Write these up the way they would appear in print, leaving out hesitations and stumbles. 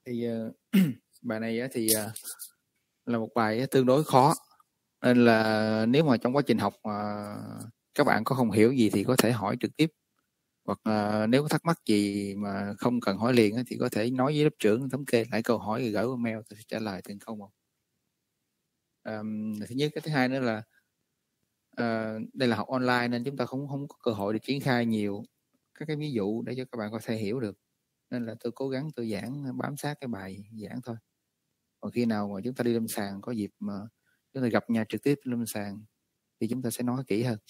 Thì bài này thì là một bài tương đối khó, nên là nếu mà trong quá trình học các bạn có không hiểu gì thì có thể hỏi trực tiếp, hoặc nếu có thắc mắc gì mà không cần hỏi liền thì có thể nói với lớp trưởng thống kê lại câu hỏi rồi gửi qua mail, tôi sẽ trả lời từng câu một. Thứ nhất. Cái thứ hai nữa là đây là học online nên chúng ta không có cơ hội để triển khai nhiều các cái ví dụ để cho các bạn có thể hiểu được, nên là tôi cố gắng tôi giảng bám sát cái bài giảng thôi. Còn khi nào mà chúng ta đi lâm sàng, có dịp mà chúng ta gặp nhà trực tiếp lâm sàng thì chúng ta sẽ nói kỹ hơn.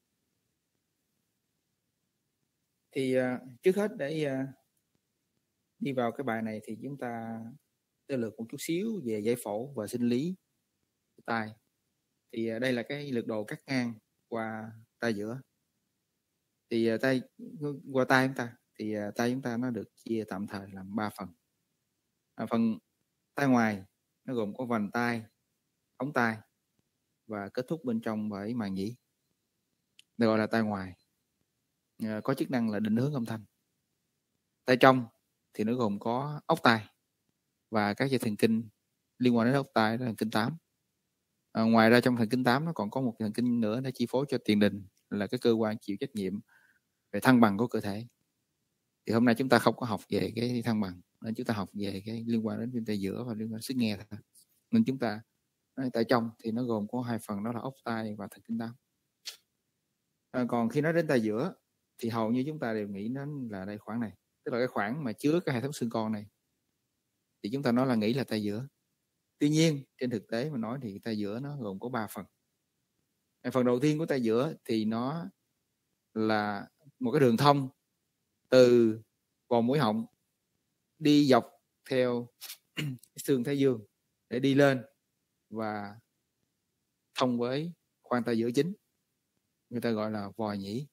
Thì trước hết để đi vào cái bài này thì chúng ta sơ lược một chút xíu về giải phẫu và sinh lý tai. Thì đây là cái lược đồ cắt ngang qua tai giữa. Thì tay qua tai chúng ta thì tai chúng ta nó được chia tạm thời làm 3 phần. Phần tai ngoài nó gồm có vành tai, ống tai và kết thúc bên trong bởi màng nhĩ, được gọi là tai ngoài, có chức năng là định hướng âm thanh. Tai trong thì nó gồm có ốc tai và các dây thần kinh liên quan đến ốc tai, đó là thần kinh 8. Ngoài ra trong thần kinh 8 nó còn có một thần kinh nữa, nó chi phối cho tiền đình, là cái cơ quan chịu trách nhiệm về thăng bằng của cơ thể. Thì hôm nay chúng ta không có học về cái thăng bằng, nên chúng ta học về cái liên quan đến viêm tai giữa và liên quan đến sức nghe thôi. Nên chúng ta tai trong thì nó gồm có 2 phần, đó là ốc tai và thần kinh 8. Còn khi nói đến tai giữa thì hầu như chúng ta đều nghĩ đến là đây khoảng này, tức là cái khoảng mà chứa cái hệ thống xương con này, thì chúng ta nói là nghĩ là tai giữa. Tuy nhiên trên thực tế mà nói thì tai giữa nó gồm có 3 phần. Phần đầu tiên của tai giữa thì nó là một cái đường thông từ vòng mũi họng đi dọc theo xương thái dương để đi lên và thông với khoang tai giữa chính, người ta gọi là vòi nhĩ.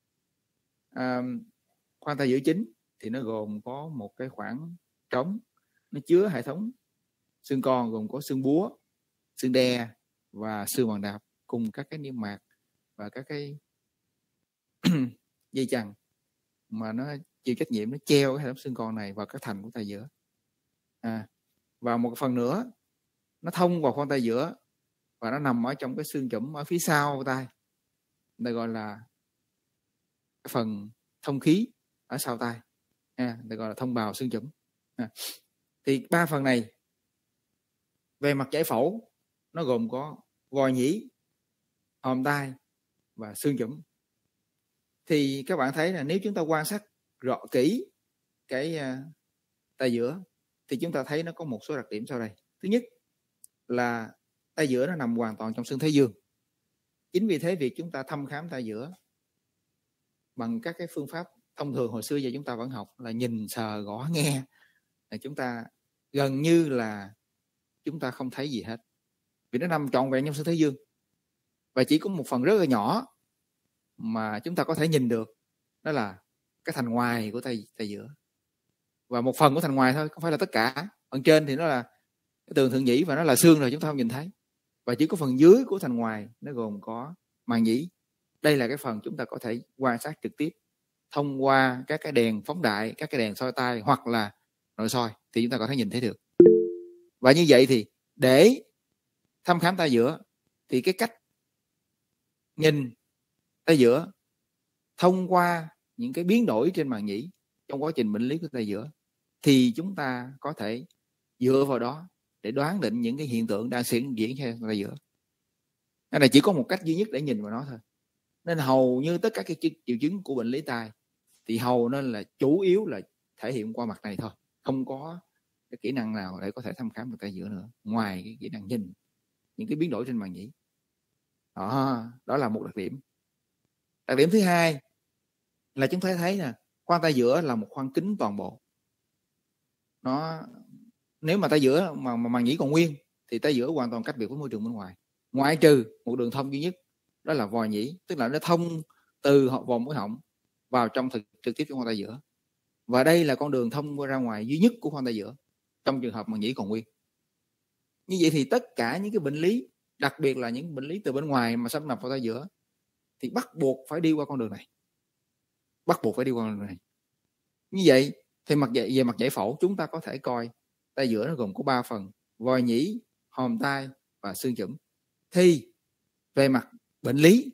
Khoang tai giữa chính thì nó gồm có một cái khoảng trống, nó chứa hệ thống xương con gồm có xương búa, xương đe và xương bàn đạp, cùng các cái niêm mạc và các cái dây chằng mà nó chịu trách nhiệm, nó treo cái hệ thống xương con này vào các thành của tai giữa. Và một phần nữa nó thông vào khoang tai giữa và nó nằm ở trong cái xương chủm ở phía sau tai, đây gọi là cái phần thông khí ở sau tai, đây gọi là thông bào xương chủm. Thì 3 phần này về mặt giải phẫu nó gồm có vòi nhĩ, hòm tai và xương chủm. Thì các bạn thấy là nếu chúng ta quan sát rõ kỹ cái tai giữa thì chúng ta thấy nó có một số đặc điểm sau đây. Thứ nhất là tai giữa nó nằm hoàn toàn trong xương thái dương. Chính vì thế việc chúng ta thăm khám tai giữa bằng các cái phương pháp thông thường hồi xưa giờ chúng ta vẫn học là nhìn, sờ, gõ, nghe, là chúng ta gần như là chúng ta không thấy gì hết, vì nó nằm trọn vẹn trong xương thái dương và chỉ có một phần rất là nhỏ mà chúng ta có thể nhìn được, đó là cái thành ngoài của tai giữa, và một phần của thành ngoài thôi, không phải là tất cả. Phần trên thì nó là cái tường thượng nhĩ và nó là xương rồi, chúng ta không nhìn thấy, và chỉ có phần dưới của thành ngoài nó gồm có màng nhĩ. Đây là cái phần chúng ta có thể quan sát trực tiếp thông qua các cái đèn phóng đại, các cái đèn soi tai hoặc là nội soi, thì chúng ta có thể nhìn thấy được. Và như vậy thì để thăm khám tai giữa thì cái cách nhìn tai giữa thông qua những cái biến đổi trên màng nhĩ trong quá trình bệnh lý của tai giữa, thì chúng ta có thể dựa vào đó để đoán định những cái hiện tượng đang diễn ra tai giữa. Cái này chỉ có một cách duy nhất để nhìn vào nó thôi. Nên hầu như tất cả các triệu chứng của bệnh lý tai thì hầu nên là chủ yếu là thể hiện qua mặt này thôi, không có cái kỹ năng nào để có thể thăm khám được tai giữa nữa ngoài cái kỹ năng nhìn những cái biến đổi trên màng nhĩ. Đó là một đặc điểm. Đặc điểm thứ hai là chúng ta thấy là khoang tai giữa là một khoang kính toàn bộ. Nó nếu mà tai giữa mà màng nhĩ còn nguyên thì tai giữa hoàn toàn cách biệt với môi trường bên ngoài, ngoại trừ một đường thông duy nhất, đó là vòi nhĩ, tức là nó thông từ vòng mũi họng vào trong trực tiếp trong khoang tai giữa, và đây là con đường thông ra ngoài duy nhất của khoang tai giữa trong trường hợp màng nhĩ còn nguyên. Như vậy thì tất cả những cái bệnh lý, đặc biệt là những bệnh lý từ bên ngoài mà xâm nhập vào tai giữa, thì bắt buộc phải đi qua con đường này, bắt buộc phải đi qua con đường này. Như vậy thì về mặt giải phẫu chúng ta có thể coi tay giữa nó gồm có 3 phần: vòi nhĩ, hòm tai và xương chủm. Thì về mặt bệnh lý,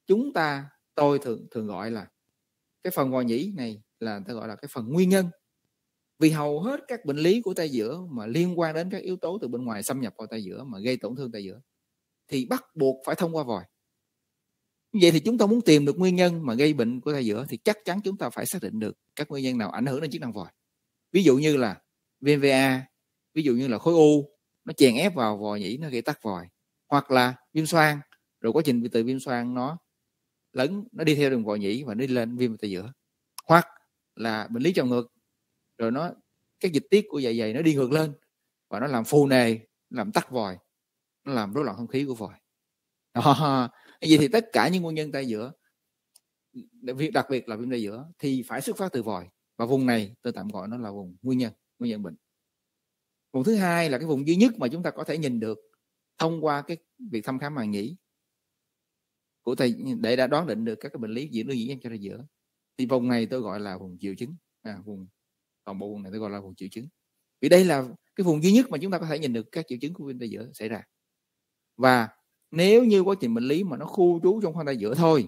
tôi thường gọi là cái phần vòi nhĩ này là ta gọi là cái phần nguyên nhân. Vì hầu hết các bệnh lý của tay giữa mà liên quan đến các yếu tố từ bên ngoài xâm nhập vào tay giữa mà gây tổn thương tay giữa thì bắt buộc phải thông qua vòi. Như vậy thì chúng ta muốn tìm được nguyên nhân mà gây bệnh của tay giữa thì chắc chắn chúng ta phải xác định được các nguyên nhân nào ảnh hưởng đến chức năng vòi. Ví dụ như là viêm VA, ví dụ như là khối u nó chèn ép vào vòi nhĩ, nó gây tắc vòi, hoặc là viêm xoang, rồi quá trình từ viêm xoang nó đi theo đường vòi nhĩ và nó đi lên viêm tay giữa, hoặc là bệnh lý trào ngược, rồi các dịch tiết của dạ dày nó đi ngược lên và nó làm phù nề, làm tắc vòi, nó làm rối loạn thông khí của vòi. Vậy thì tất cả những nguyên nhân tay giữa, đặc biệt là viêm tay giữa, thì phải xuất phát từ vòi, và vùng này tôi tạm gọi nó là vùng nguyên nhân bệnh. Vùng thứ hai là cái vùng duy nhất mà chúng ta có thể nhìn được thông qua cái việc thăm khám màng nhĩ của tay để đã đoán định được các cái bệnh lý diễn ra cho tay giữa. Thì vùng này tôi gọi là vùng triệu chứng, toàn bộ vùng này tôi gọi là vùng triệu chứng. Vì đây là cái vùng duy nhất mà chúng ta có thể nhìn được các triệu chứng của viêm tay giữa xảy ra. Và nếu như quá trình bệnh lý mà nó khu trú trong khoang tay giữa thôi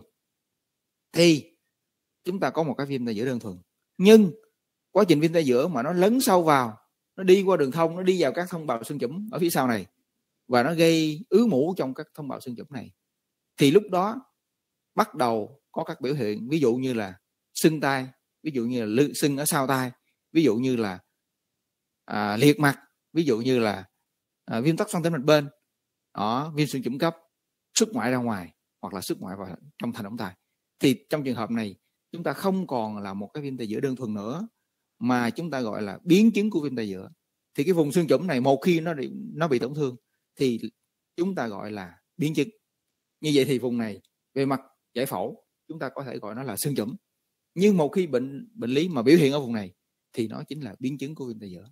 thì chúng ta có một cái viêm tay giữa đơn thuần. Nhưng quá trình viêm tay giữa mà nó lấn sâu vào, nó đi qua đường thông, nó đi vào các thông bào xương chủm ở phía sau này và nó gây ứ mủ trong các thông bào xương chủm này, thì lúc đó bắt đầu có các biểu hiện, ví dụ như là sưng tai, ví dụ như là sưng ở sau tai, ví dụ như là liệt mặt, ví dụ như là viêm tắc xoang tĩnh mạch bên, viêm xương chủm cấp, xuất ngoại ra ngoài hoặc là xuất ngoại vào trong thành ống tai. Thì trong trường hợp này chúng ta không còn là một cái viêm tay giữa đơn thuần nữa, mà chúng ta gọi là biến chứng của viêm tay giữa. Thì cái vùng xương chủm này một khi nó bị tổn thương thì chúng ta gọi là biến chứng. Như vậy thì vùng này về mặt giải phẫu chúng ta có thể gọi nó là xương chủm. Nhưng một khi bệnh lý mà biểu hiện ở vùng này thì nó chính là biến chứng của viêm tay giữa.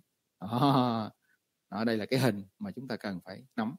Ở đây là cái hình mà chúng ta cần phải nắm.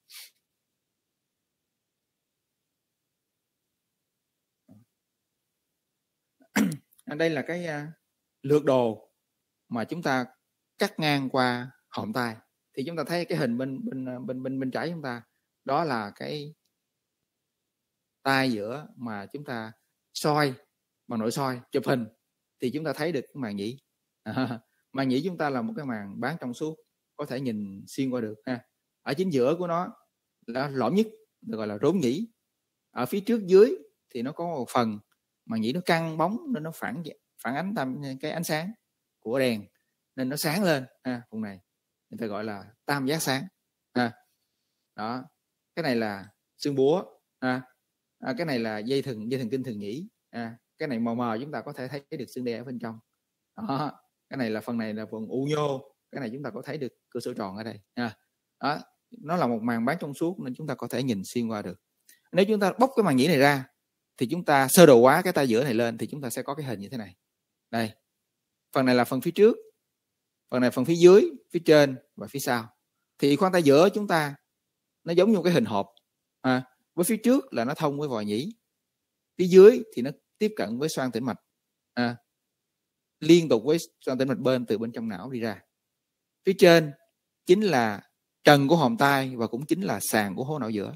Đây là cái lược đồ mà chúng ta cắt ngang qua họng tai. Thì chúng ta thấy cái hình bên trái chúng ta, đó là cái tai giữa mà chúng ta soi bằng nội soi chụp hình thì chúng ta thấy được cái màng nhĩ. Màng nhĩ chúng ta là một cái màng bán trong suốt, có thể nhìn xuyên qua được ha. Ở chính giữa của nó là lõm nhất, được gọi là rốn nhĩ. Ở phía trước dưới thì nó có một phần màng nhĩ nó căng bóng nên nó phản ánh cái ánh sáng của đèn nên nó sáng lên vùng này người ta gọi là tam giác sáng. Đó, cái này là xương búa, cái này là dây thần kinh thường nhĩ, cái này mờ mờ chúng ta có thể thấy được xương đè ở bên trong. Đó, cái này là phần này là phần u nhô, cái này chúng ta có thấy được cơ sở tròn ở đây. Đó, nó là một màng bán trong suốt nên chúng ta có thể nhìn xuyên qua được. Nếu chúng ta bóc cái màng nhĩ này ra thì chúng ta sơ đồ hóa cái tay giữa này lên thì chúng ta sẽ có cái hình như thế này. Đây, phần này là phần phía trước, phần này phần phía dưới, phía trên và phía sau. Thì khoang tay giữa chúng ta nó giống như cái hình hộp. Với phía trước là nó thông với vòi nhĩ, phía dưới thì nó tiếp cận với xoang tĩnh mạch, liên tục với xoang tĩnh mạch bên từ bên trong não đi ra. Phía trên chính là trần của hòm tai và cũng chính là sàn của hố não giữa.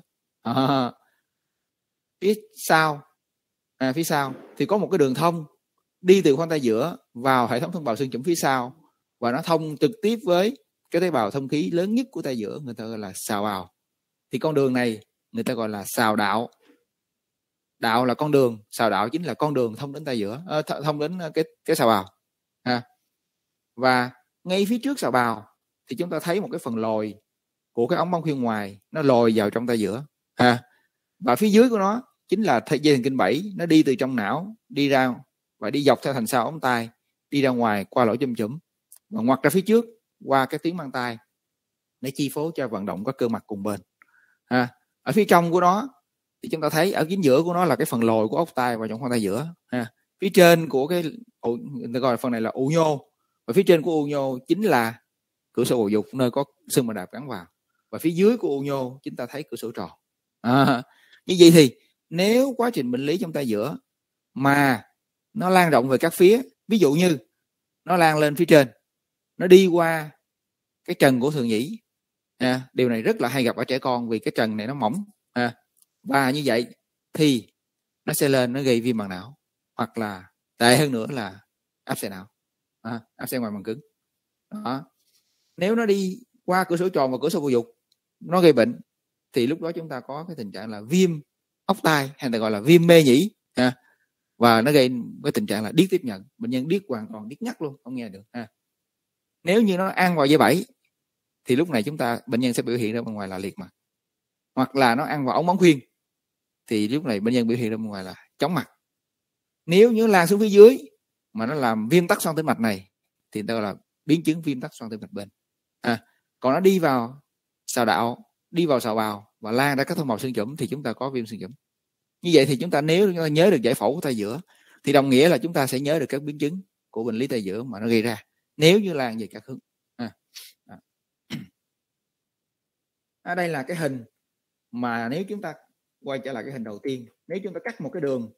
Phía sau thì có một cái đường thông đi từ khoang tay giữa vào hệ thống thông bào xương chủm phía sau và nó thông trực tiếp với cái tế bào thông khí lớn nhất của tay giữa, người ta gọi là sào bào. Thì con đường này người ta gọi là sào đạo. Đạo là con đường, sào đạo chính là con đường thông đến tay giữa, thông đến cái sào bào. Và ngay phía trước sào bào thì chúng ta thấy một cái phần lồi của cái ống bông khuyên ngoài, nó lồi vào trong tay giữa. Và phía dưới của nó chính là dây thần kinh 7, nó đi từ trong não đi ra và đi dọc theo thành sau ống tai, đi ra ngoài qua lỗ châm chủm và ngoặt ra phía trước qua cái tuyến mang tai để chi phối cho vận động các cơ mặt cùng bên. Ở phía trong của nó thì chúng ta thấy ở chính giữa của nó là cái phần lồi của ốc tai và trong khoang tay giữa. Phía trên của cái người ta gọi là phần này là u nhô, và phía trên của u nhô chính là cửa sổ bầu dục nơi có xương màng đạp gắn vào, và phía dưới của u nhô chúng ta thấy cửa sổ tròn. Như vậy thì nếu quá trình bệnh lý trong tay giữa mà nó lan rộng về các phía, ví dụ như nó lan lên phía trên, nó đi qua cái trần của thượng nhĩ. Điều này rất là hay gặp ở trẻ con vì cái trần này nó mỏng. Và như vậy thì nó sẽ lên, nó gây viêm màng não, hoặc là tệ hơn nữa là áp xe não, áp xe ngoài màng cứng. Đó. Nếu nó đi qua cửa sổ tròn và cửa sổ bầu dục, nó gây bệnh, thì lúc đó chúng ta có cái tình trạng là viêm ốc tai, hay là gọi là viêm mê nhĩ, và nó gây cái tình trạng là điếc tiếp nhận, bệnh nhân điếc hoàn toàn, điếc ngắt luôn, không nghe được. Nếu như nó ăn vào dây bẫy thì lúc này bệnh nhân sẽ biểu hiện ra bên ngoài là liệt mặt, hoặc là nó ăn vào ống bóng khuyên thì lúc này bệnh nhân biểu hiện ra bên ngoài là chóng mặt. Nếu như lan xuống phía dưới mà nó làm viêm tắc xoang tĩnh mạch này thì người ta gọi là biến chứng viêm tắc xoang tĩnh mạch bên. Còn nó đi vào sào đạo, đi vào sào bào và lan ra các thông bào xương chủm thì chúng ta có viêm xương chủm. Như vậy thì nếu chúng ta nhớ được giải phẫu của tay giữa thì đồng nghĩa là chúng ta sẽ nhớ được các biến chứng của bệnh lý tay giữa mà nó gây ra nếu như lan về các hướng. Đây là cái hình mà nếu chúng ta quay trở lại cái hình đầu tiên, nếu chúng ta cắt một cái đường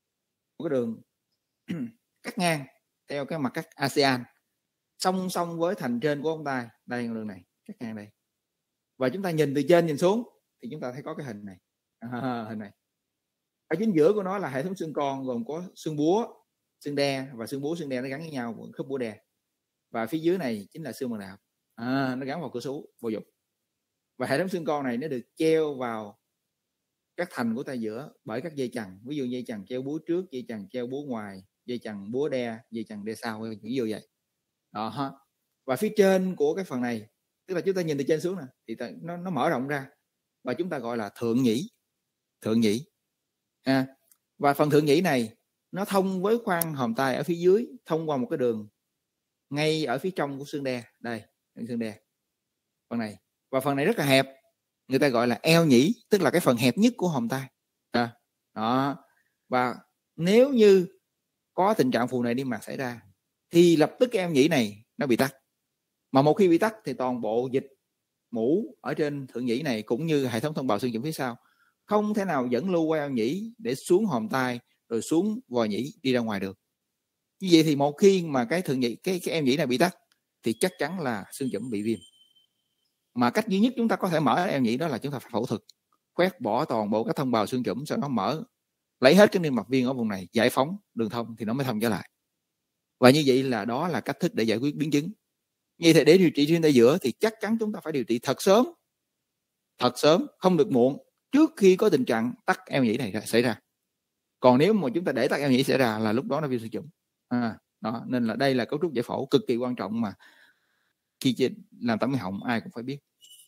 cắt ngang theo cái mặt cắt ASEAN song song với thành trên của ống tai, đây đường này cắt ngang đây, và chúng ta nhìn từ trên nhìn xuống thì chúng ta thấy có cái hình này. Hình này ở chính giữa của nó là hệ thống xương con gồm có xương búa, xương đe, và xương búa xương đe nó gắn với nhau, khớp búa đe, và phía dưới này chính là xương màng não, nó gắn vào cửa sổ bầu dục. Và hệ thống xương con này nó được treo vào các thành của tay giữa bởi các dây chằng, ví dụ dây chằng treo búa trước, dây chằng treo búa ngoài, dây chằng búa đe, dây chằng đe sau, ví dụ vậy. Đó. Và phía trên của cái phần này, tức là chúng ta nhìn từ trên xuống nè, thì nó mở rộng ra và chúng ta gọi là thượng nhĩ. Và phần thượng nhĩ này nó thông với khoang hòm tai ở phía dưới, thông qua một cái đường ngay ở phía trong của xương đe, đây xương đe phần này, và phần này rất là hẹp, người ta gọi là eo nhĩ, tức là cái phần hẹp nhất của hòm tai. Đó. Và nếu như có tình trạng phù nề niêm mạc xảy ra thì lập tức cái eo nhĩ này nó bị tắc, mà một khi bị tắc thì toàn bộ dịch mũ ở trên thượng nhĩ này cũng như hệ thống thông bào xương chủm phía sau không thể nào dẫn lưu qua eo nhĩ để xuống hòm tai rồi xuống vòi nhĩ đi ra ngoài được. Như vậy thì một khi mà cái thượng nhĩ, cái eo nhĩ này bị tắc thì chắc chắn là xương chủm bị viêm. Mà cách duy nhất chúng ta có thể mở eo nhĩ đó là chúng ta phải phẫu thuật, quét bỏ toàn bộ các thông bào xương chủm, sau đó mở, lấy hết cái niêm mạc viên ở vùng này, giải phóng đường thông thì nó mới thông trở lại. Và như vậy là đó là cách thức để giải quyết biến chứng. Như thế để điều trị viêm tay giữa thì chắc chắn chúng ta phải điều trị thật sớm, không được muộn, trước khi có tình trạng tắc eo nhĩ này xảy ra. Còn nếu mà chúng ta để tắc eo nhĩ xảy ra là lúc đó nó viêm xương chủm. Đó, nên là đây là cấu trúc giải phẫu cực kỳ quan trọng mà khi làm tẩm họng ai cũng phải biết.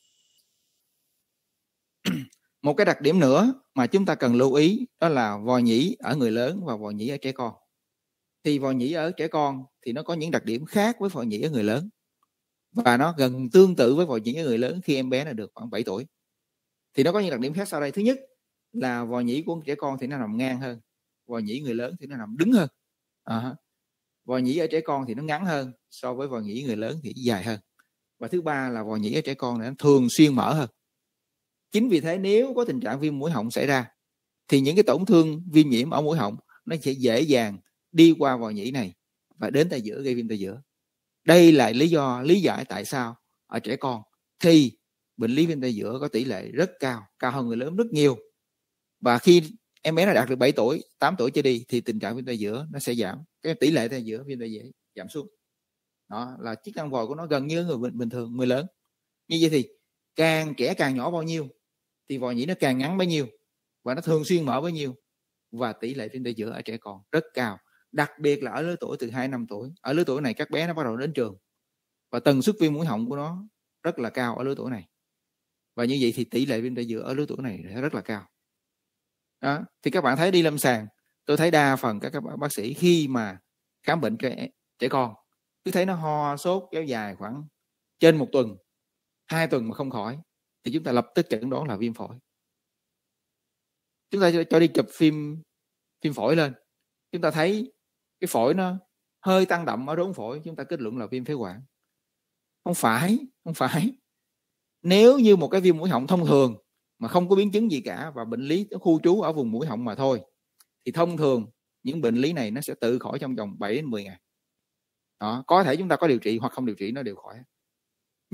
Một cái đặc điểm nữa mà chúng ta cần lưu ý đó là vòi nhĩ ở người lớn và vòi nhĩ ở trẻ con. Thì vòi nhĩ ở trẻ con thì nó có những đặc điểm khác với vòi nhĩ ở người lớn, và nó gần tương tự với vòi nhĩ ở người lớn khi em bé là được khoảng 7 tuổi. Thì nó có những đặc điểm khác sau đây. Thứ nhất là vòi nhĩ của trẻ con thì nó nằm ngang hơn, vòi nhĩ người lớn thì nó nằm đứng hơn. Vòi nhĩ ở trẻ con thì nó ngắn hơn so với vòi nhĩ người lớn thì dài hơn. Và thứ ba là vòi nhĩ ở trẻ con này nó thường xuyên mở hơn. Chính vì thế nếu có tình trạng viêm mũi họng xảy ra thì những cái tổn thương viêm nhiễm ở mũi họng nó sẽ dễ dàng đi qua vòi nhĩ này và đến tay giữa, gây viêm tay giữa. Đây là lý giải tại sao ở trẻ con thì bệnh lý viêm tay giữa có tỷ lệ rất cao hơn người lớn rất nhiều. Và khi em bé nó đạt được 7 tuổi, 8 tuổi trở đi thì tình trạng viêm tay giữa nó sẽ giảm, cái tỷ lệ tay giữa viêm tay giữa giảm xuống. Đó là chức năng vòi của nó gần như người bình thường, người lớn. Như vậy thì trẻ càng nhỏ bao nhiêu thì vòi nhĩ nó càng ngắn bấy nhiêu và nó thường xuyên mở bấy nhiêu, và tỷ lệ viêm tay giữa ở trẻ con rất cao, đặc biệt là ở lứa tuổi từ 2 năm tuổi. Ở lứa tuổi này các bé nó bắt đầu đến trường và tần suất viêm mũi họng của nó rất là cao ở lứa tuổi này, và như vậy thì tỷ lệ viêm tay giữa ở lứa tuổi này rất là cao. Đó, thì các bạn thấy đi lâm sàng, tôi thấy đa phần các bác sĩ khi mà khám bệnh trẻ con cứ thấy nó ho sốt kéo dài khoảng trên 1 tuần, 2 tuần mà không khỏi thì chúng ta lập tức chẩn đoán là viêm phổi. Chúng ta cho đi chụp phim phổi lên, chúng ta thấy cái phổi nó hơi tăng đậm ở rốn phổi, chúng ta kết luận là viêm phế quản. Không phải. Nếu như một cái viêm mũi họng thông thường mà không có biến chứng gì cả và bệnh lý nó khu trú ở vùng mũi họng mà thôi thì thông thường những bệnh lý này nó sẽ tự khỏi trong vòng 7 đến 10 ngày. Đó, có thể chúng ta có điều trị hoặc không điều trị nó đều khỏi.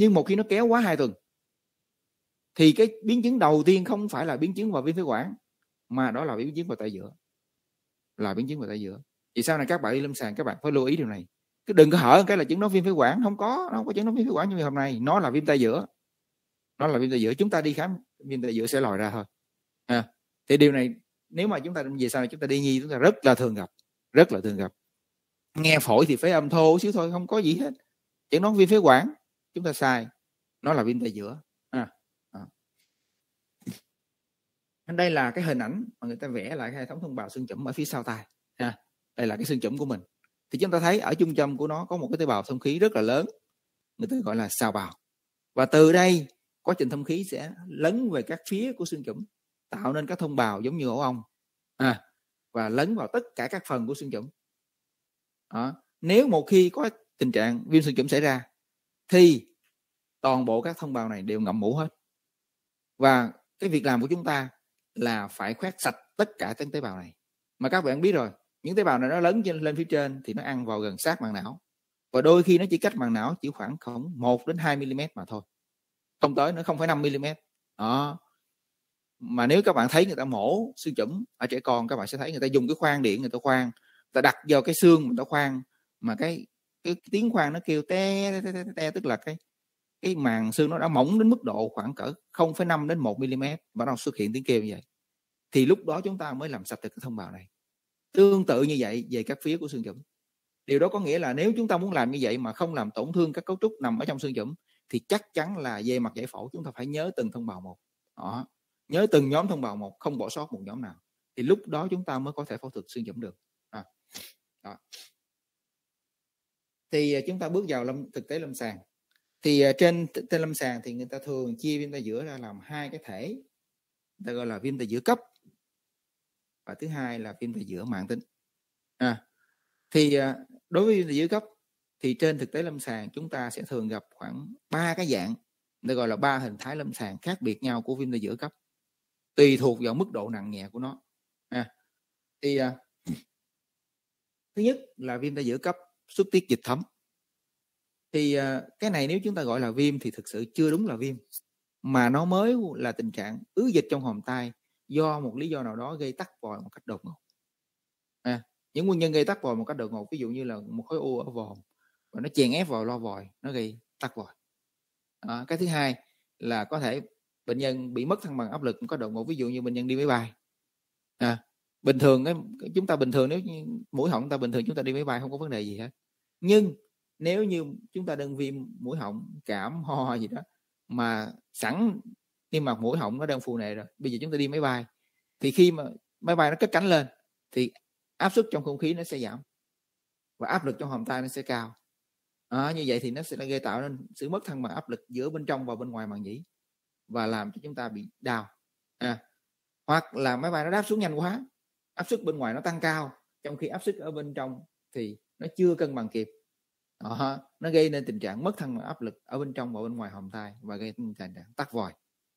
Nhưng một khi nó kéo quá 2 tuần thì cái biến chứng đầu tiên không phải là biến chứng vào viêm phế quản, mà đó là biến chứng vào tai giữa. Là biến chứng vào tai giữa. Thì sau này các bạn đi lâm sàng các bạn phải lưu ý điều này. Cứ đừng có hở cái là chẩn đoán viêm phế quản, không có chẩn đoán viêm phế quản như hôm nay, nó là viêm tai giữa. Nó là viêm tai giữa, chúng ta đi khám viêm tai giữa sẽ lòi ra thôi. Thì điều này nếu mà chúng ta về sau này chúng ta đi nhi chúng ta rất là thường gặp. Nghe phổi thì phế âm thô xíu thôi, không có gì hết. Chẩn đoán viêm phế quản chúng ta sai, nó là viêm tai giữa. Đây là cái hình ảnh mà người ta vẽ lại cái hệ thống thông bào xương chủm ở phía sau tai. Đây là cái xương chủm của mình. Thì chúng ta thấy ở trung tâm của nó có một cái tế bào thông khí rất là lớn, người ta gọi là sao bào. Và từ đây quá trình thông khí sẽ lấn về các phía của xương chủm, tạo nên các thông bào giống như ổ ong, và lấn vào tất cả các phần của xương chủm. Nếu một khi có tình trạng viêm xương chủm xảy ra thì toàn bộ các thông bào này đều ngậm mũ hết. Và cái việc làm của chúng ta là phải khoét sạch tất cả các tế bào này. Mà các bạn biết rồi, những tế bào này nó lớn lên phía trên thì nó ăn vào gần sát màng não. Và đôi khi nó chỉ cách màng não chỉ khoảng 1 đến 2 mm mà thôi. Không tới, nó 0,5 mm. Mà nếu các bạn thấy người ta mổ xương chủm ở trẻ con, các bạn sẽ thấy người ta dùng cái khoan điện, người ta đặt vào cái xương người ta khoan, mà cái tiếng khoan nó kêu te, tức là cái màng xương nó đã mỏng đến mức độ khoảng cỡ 0,5 đến 1 mm, bắt đầu xuất hiện tiếng kêu như vậy. Thì lúc đó chúng ta mới làm sạch được cái thông bào này. Tương tự như vậy về các phía của xương chủm. Điều đó có nghĩa là nếu chúng ta muốn làm như vậy mà không làm tổn thương các cấu trúc nằm ở trong xương chủm thì chắc chắn là về mặt giải phẫu chúng ta phải nhớ từng thông bào một. Nhớ từng nhóm thông bào một, không bỏ sót một nhóm nào. Thì lúc đó chúng ta mới có thể phẫu thuật xương chủm được. Thì chúng ta bước vào thực tế lâm sàng. Thì trên lâm sàng thì người ta thường chia viêm tai giữa ra làm 2 cái thể, người ta gọi là viêm tai giữa cấp và thứ hai là viêm tai giữa mãn tính. Thì đối với viêm tai giữa cấp thì trên thực tế lâm sàng chúng ta sẽ thường gặp khoảng 3 cái dạng, người ta gọi là 3 hình thái lâm sàng khác biệt nhau của viêm tai giữa cấp, tùy thuộc vào mức độ nặng nhẹ của nó. Thì thứ nhất là viêm tai giữa cấp xuất tiết dịch thấm. Thì cái này nếu chúng ta gọi là viêm thì thực sự chưa đúng là viêm, mà nó mới là tình trạng ứ dịch trong hòm tai do một lý do nào đó gây tắc vòi một cách đột ngột. Những nguyên nhân gây tắc vòi một cách đột ngột, ví dụ như là một khối u ở vòm và nó chèn ép vào lo vòi, nó gây tắc vòi. Cái thứ hai là có thể bệnh nhân bị mất thăng bằng áp lực một cách đột ngột, ví dụ như bệnh nhân đi máy bay. Bình thường chúng ta bình thường, nếu như mũi họng ta bình thường chúng ta đi máy bay không có vấn đề gì hết. Nhưng nếu như chúng ta đang viêm mũi họng, cảm ho gì đó mà sẵn niêm mạc mũi họng nó đang phù nề rồi, bây giờ chúng ta đi máy bay thì khi mà máy bay nó cất cánh lên thì áp suất trong không khí nó sẽ giảm và áp lực trong hòm tai nó sẽ cao. Như vậy thì nó sẽ gây tạo nên sự mất thăng bằng áp lực giữa bên trong và bên ngoài màng nhĩ và làm cho chúng ta bị đau. Hoặc là máy bay nó đáp xuống nhanh quá, áp suất bên ngoài nó tăng cao trong khi áp suất ở bên trong thì nó chưa cân bằng kịp. Nó gây nên tình trạng mất thăng bằng áp lực ở bên trong và bên ngoài hòm tai và gây tình trạng tắc vòi.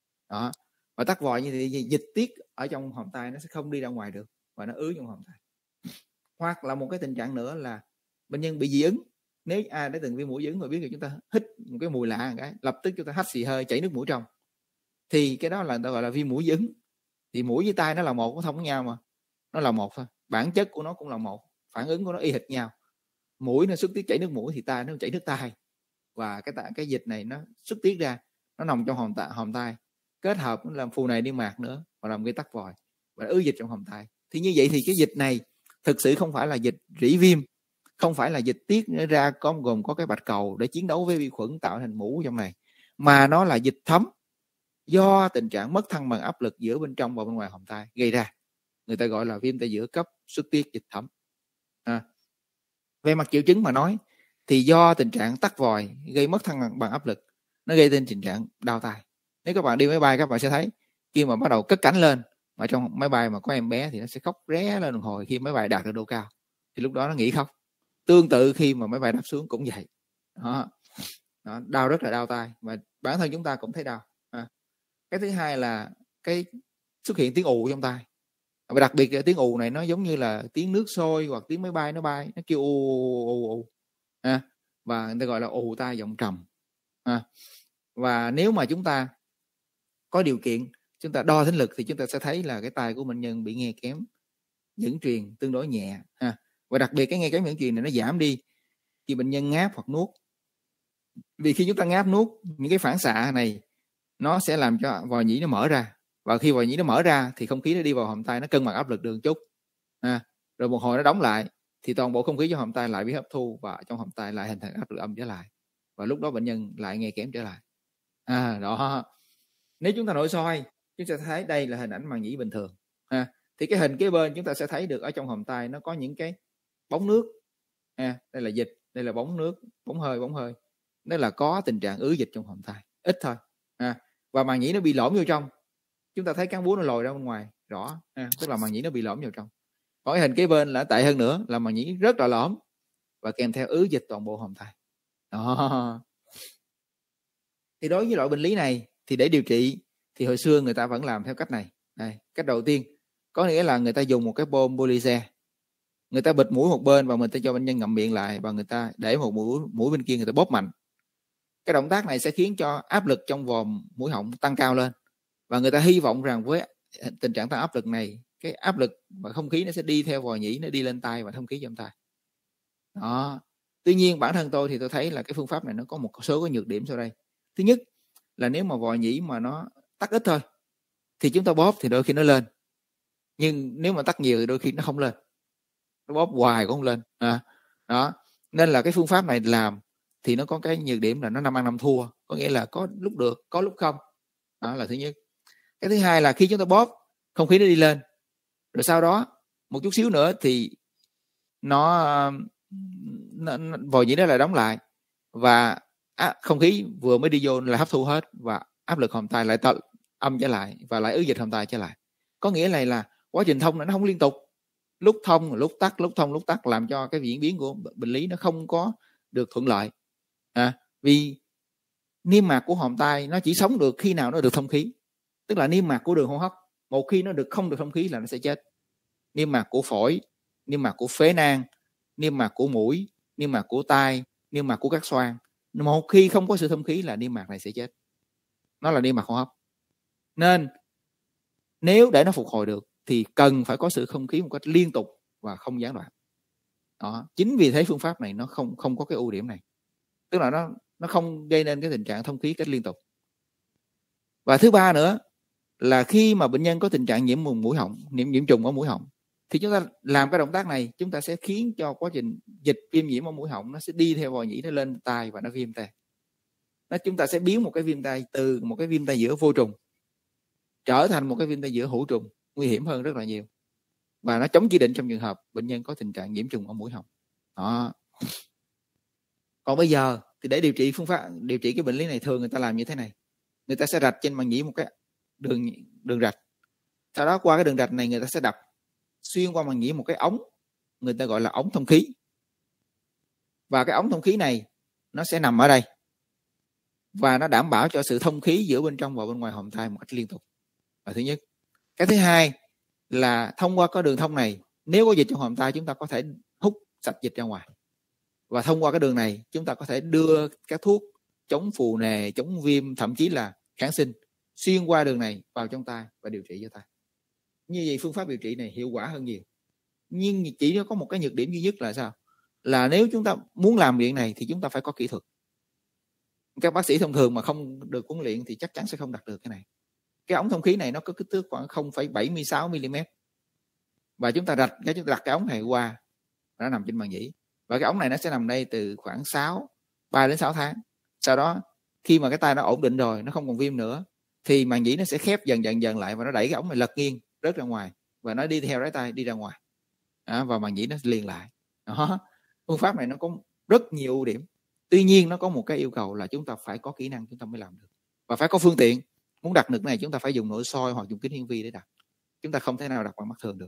Và tắc vòi như thế thì dịch tiết ở trong hòm tai nó sẽ không đi ra ngoài được và nó ứ trong hòm tai. Hoặc là một cái tình trạng nữa là bệnh nhân bị dị ứng. Nếu ai đã từng viêm mũi dị ứng mà biết là chúng ta hít một cái mùi lạ cái lập tức chúng ta hắt xì hơi, chảy nước mũi trong, thì cái đó là người ta gọi là viêm mũi dị ứng. Thì mũi với tai nó là một, nó thông với nhau mà, nó là một thôi, bản chất của nó cũng là một, phản ứng của nó y hệt nhau. Mũi nó xuất tiết chảy nước mũi thì tai nó chảy nước tai, và cái dịch này nó xuất tiết ra, nó nằm trong hòm tai, kết hợp làm phù nề niêm mạc nữa và làm gây tắc vòi và ứ dịch trong hòm tai. Thì như vậy thì cái dịch này thực sự không phải là dịch rỉ viêm, không phải là dịch tiết ra gồm có cái bạch cầu để chiến đấu với vi khuẩn tạo thành mũ trong này, mà nó là dịch thấm do tình trạng mất thăng bằng áp lực giữa bên trong và bên ngoài hòm tai gây ra. Người ta gọi là viêm tai giữa cấp xuất tiết dịch thấm. Về mặt triệu chứng mà nói thì do tình trạng tắc vòi gây mất thăng bằng áp lực, nó gây nên tình trạng đau tai. Nếu các bạn đi máy bay các bạn sẽ thấy khi mà bắt đầu cất cánh lên mà trong máy bay mà có em bé thì nó sẽ khóc ré lên một hồi khi máy bay đạt được độ cao, thì lúc đó nó nghỉ khóc. Tương tự khi mà máy bay đáp xuống cũng vậy. Đau, rất là đau tai, và bản thân chúng ta cũng thấy đau. Cái thứ hai là cái xuất hiện tiếng ù trong tai, và đặc biệt là tiếng ù này nó giống như là tiếng nước sôi hoặc tiếng máy bay nó bay, nó kêu ù. Và người ta gọi là ù tai giọng trầm. Và nếu mà chúng ta có điều kiện, chúng ta đo thính lực thì chúng ta sẽ thấy là cái tai của bệnh nhân bị nghe kém dẫn truyền tương đối nhẹ và đặc biệt cái nghe kém dẫn truyền này nó giảm đi khi bệnh nhân ngáp hoặc nuốt. Vì khi chúng ta ngáp nuốt, những cái phản xạ này nó sẽ làm cho vòi nhĩ nó mở ra, và khi vòi nhĩ nó mở ra thì không khí nó đi vào hàm tai, nó cân bằng áp lực được một chút, rồi một hồi nó đóng lại thì toàn bộ không khí trong hàm tai lại bị hấp thu và trong hàm tai lại hình thành áp lực âm trở lại, và lúc đó bệnh nhân lại nghe kém trở lại. Đó, nếu chúng ta nội soi chúng ta thấy đây là hình ảnh màng nhĩ bình thường thì cái hình kế bên chúng ta sẽ thấy được ở trong hàm tai nó có những cái bóng nước, đây là dịch, đây là bóng nước, bóng hơi, đó là có tình trạng ứ dịch trong hàm tai, ít thôi và màng nhĩ nó bị lõm vô trong, chúng ta thấy cán búa nó lồi ra bên ngoài rõ, tức là màng nhĩ nó bị lõm vào trong. Còn cái hình kế bên là tệ hơn nữa, là màng nhĩ rất là lõm và kèm theo ứ dịch toàn bộ hàm tai. Đó. Thì đối với loại bệnh lý này thì để điều trị thì hồi xưa người ta vẫn làm theo cách này. Đây, cách đầu tiên có nghĩa là người ta dùng một cái bơm Police, người ta bịt mũi một bên và người ta cho bệnh nhân ngậm miệng lại, và người ta để một mũi bên kia người ta bóp mạnh. Cái động tác này sẽ khiến cho áp lực trong vòm mũi họng tăng cao lên, và người ta hy vọng rằng với tình trạng tăng áp lực này, cái áp lực và không khí nó sẽ đi theo vòi nhĩ, nó đi lên tai và thông khí trong tai. Đó. Tuy nhiên bản thân tôi thì tôi thấy là cái phương pháp này nó có một số cái nhược điểm sau đây. Thứ nhất là nếu mà vòi nhĩ mà nó tắc ít thôi thì chúng ta bóp thì đôi khi nó lên, nhưng nếu mà tắc nhiều thì đôi khi nó không lên, nó bóp hoài cũng không lên. Đó, nên là cái phương pháp này làm thì nó có cái nhược điểm là nó năm ăn năm thua, có nghĩa là có lúc được, có lúc không. Đó là thứ nhất. Cái thứ hai là khi chúng ta bóp, không khí nó đi lên, rồi sau đó một chút xíu nữa thì vòi nhĩ nó lại đóng lại, và không khí vừa mới đi vô là hấp thu hết, và áp lực hàm tai lại âm trở lại và lại ứ dịch hàm tai trở lại. Có nghĩa là quá trình thông nó không liên tục, lúc thông lúc tắc, lúc thông lúc tắc, làm cho cái diễn biến của bệnh lý nó không có được thuận lợi. Vì niêm mạc của hàm tai nó chỉ sống được khi nào nó được thông khí, tức là niêm mạc của đường hô hấp một khi nó không được thông khí là nó sẽ chết. Niêm mạc của phổi, niêm mạc của phế nang, niêm mạc của mũi, niêm mạc của tai, niêm mạc của các xoang, một khi không có sự thông khí là niêm mạc này sẽ chết. Nó là niêm mạc hô hấp. Nên nếu để nó phục hồi được thì cần phải có sự thông khí một cách liên tục và không gián đoạn. Đó. Chính vì thế phương pháp này nó không có cái ưu điểm này, tức là nó không gây nên cái tình trạng thông khí cách liên tục. Và thứ ba nữa là khi mà bệnh nhân có tình trạng nhiễm mũi họng, nhiễm trùng ở mũi họng, thì chúng ta làm cái động tác này, chúng ta sẽ khiến cho quá trình dịch viêm nhiễm ở mũi họng nó sẽ đi theo vòi nhĩ, nó lên tai và nó viêm tai. Chúng ta sẽ biến một cái viêm tai từ một cái viêm tai giữa vô trùng trở thành một cái viêm tai giữa hữu trùng, nguy hiểm hơn rất là nhiều, và nó chống chỉ định trong trường hợp bệnh nhân có tình trạng nhiễm trùng ở mũi họng. Đó. Còn bây giờ thì để phương pháp điều trị cái bệnh lý này, thường người ta làm như thế này, người ta sẽ rạch trên màng nhĩ một cái đường rạch, sau đó qua cái đường rạch này người ta sẽ đập xuyên qua màng nhĩ một cái ống, người ta gọi là ống thông khí, và cái ống thông khí này nó sẽ nằm ở đây và nó đảm bảo cho sự thông khí giữa bên trong và bên ngoài hàm tai một cách liên tục, là thứ nhất. Cái thứ hai là thông qua cái đường thông này, nếu có dịch trong hàm tai chúng ta có thể hút sạch dịch ra ngoài, và thông qua cái đường này chúng ta có thể đưa các thuốc chống phù nề, chống viêm, thậm chí là kháng sinh xuyên qua đường này vào trong tai và điều trị cho tai. Như vậy phương pháp điều trị này hiệu quả hơn nhiều, nhưng chỉ có một cái nhược điểm duy nhất là sao, là nếu chúng ta muốn làm việc này thì chúng ta phải có kỹ thuật. Các bác sĩ thông thường mà không được huấn luyện thì chắc chắn sẽ không đạt được cái này. Cái ống thông khí này nó có kích thước khoảng 0,76 mm, và chúng ta đặt cái ống này qua, nó nằm trên màng nhĩ, và cái ống này nó sẽ nằm đây từ khoảng 3 đến 6 tháng. Sau đó khi mà cái tai nó ổn định rồi, nó không còn viêm nữa, thì màng nhĩ nó sẽ khép dần lại, và nó đẩy cái ống này lật nghiêng rớt ra ngoài, và nó đi theo đáy tai đi ra ngoài, và màng nhĩ nó liền lại. Đó. Phương pháp này nó có rất nhiều ưu điểm, tuy nhiên nó có một cái yêu cầu là chúng ta phải có kỹ năng chúng ta mới làm được, và phải có phương tiện. Muốn đặt được này chúng ta phải dùng nội soi hoặc dùng kính hiển vi để đặt, chúng ta không thể nào đặt bằng mắt thường được.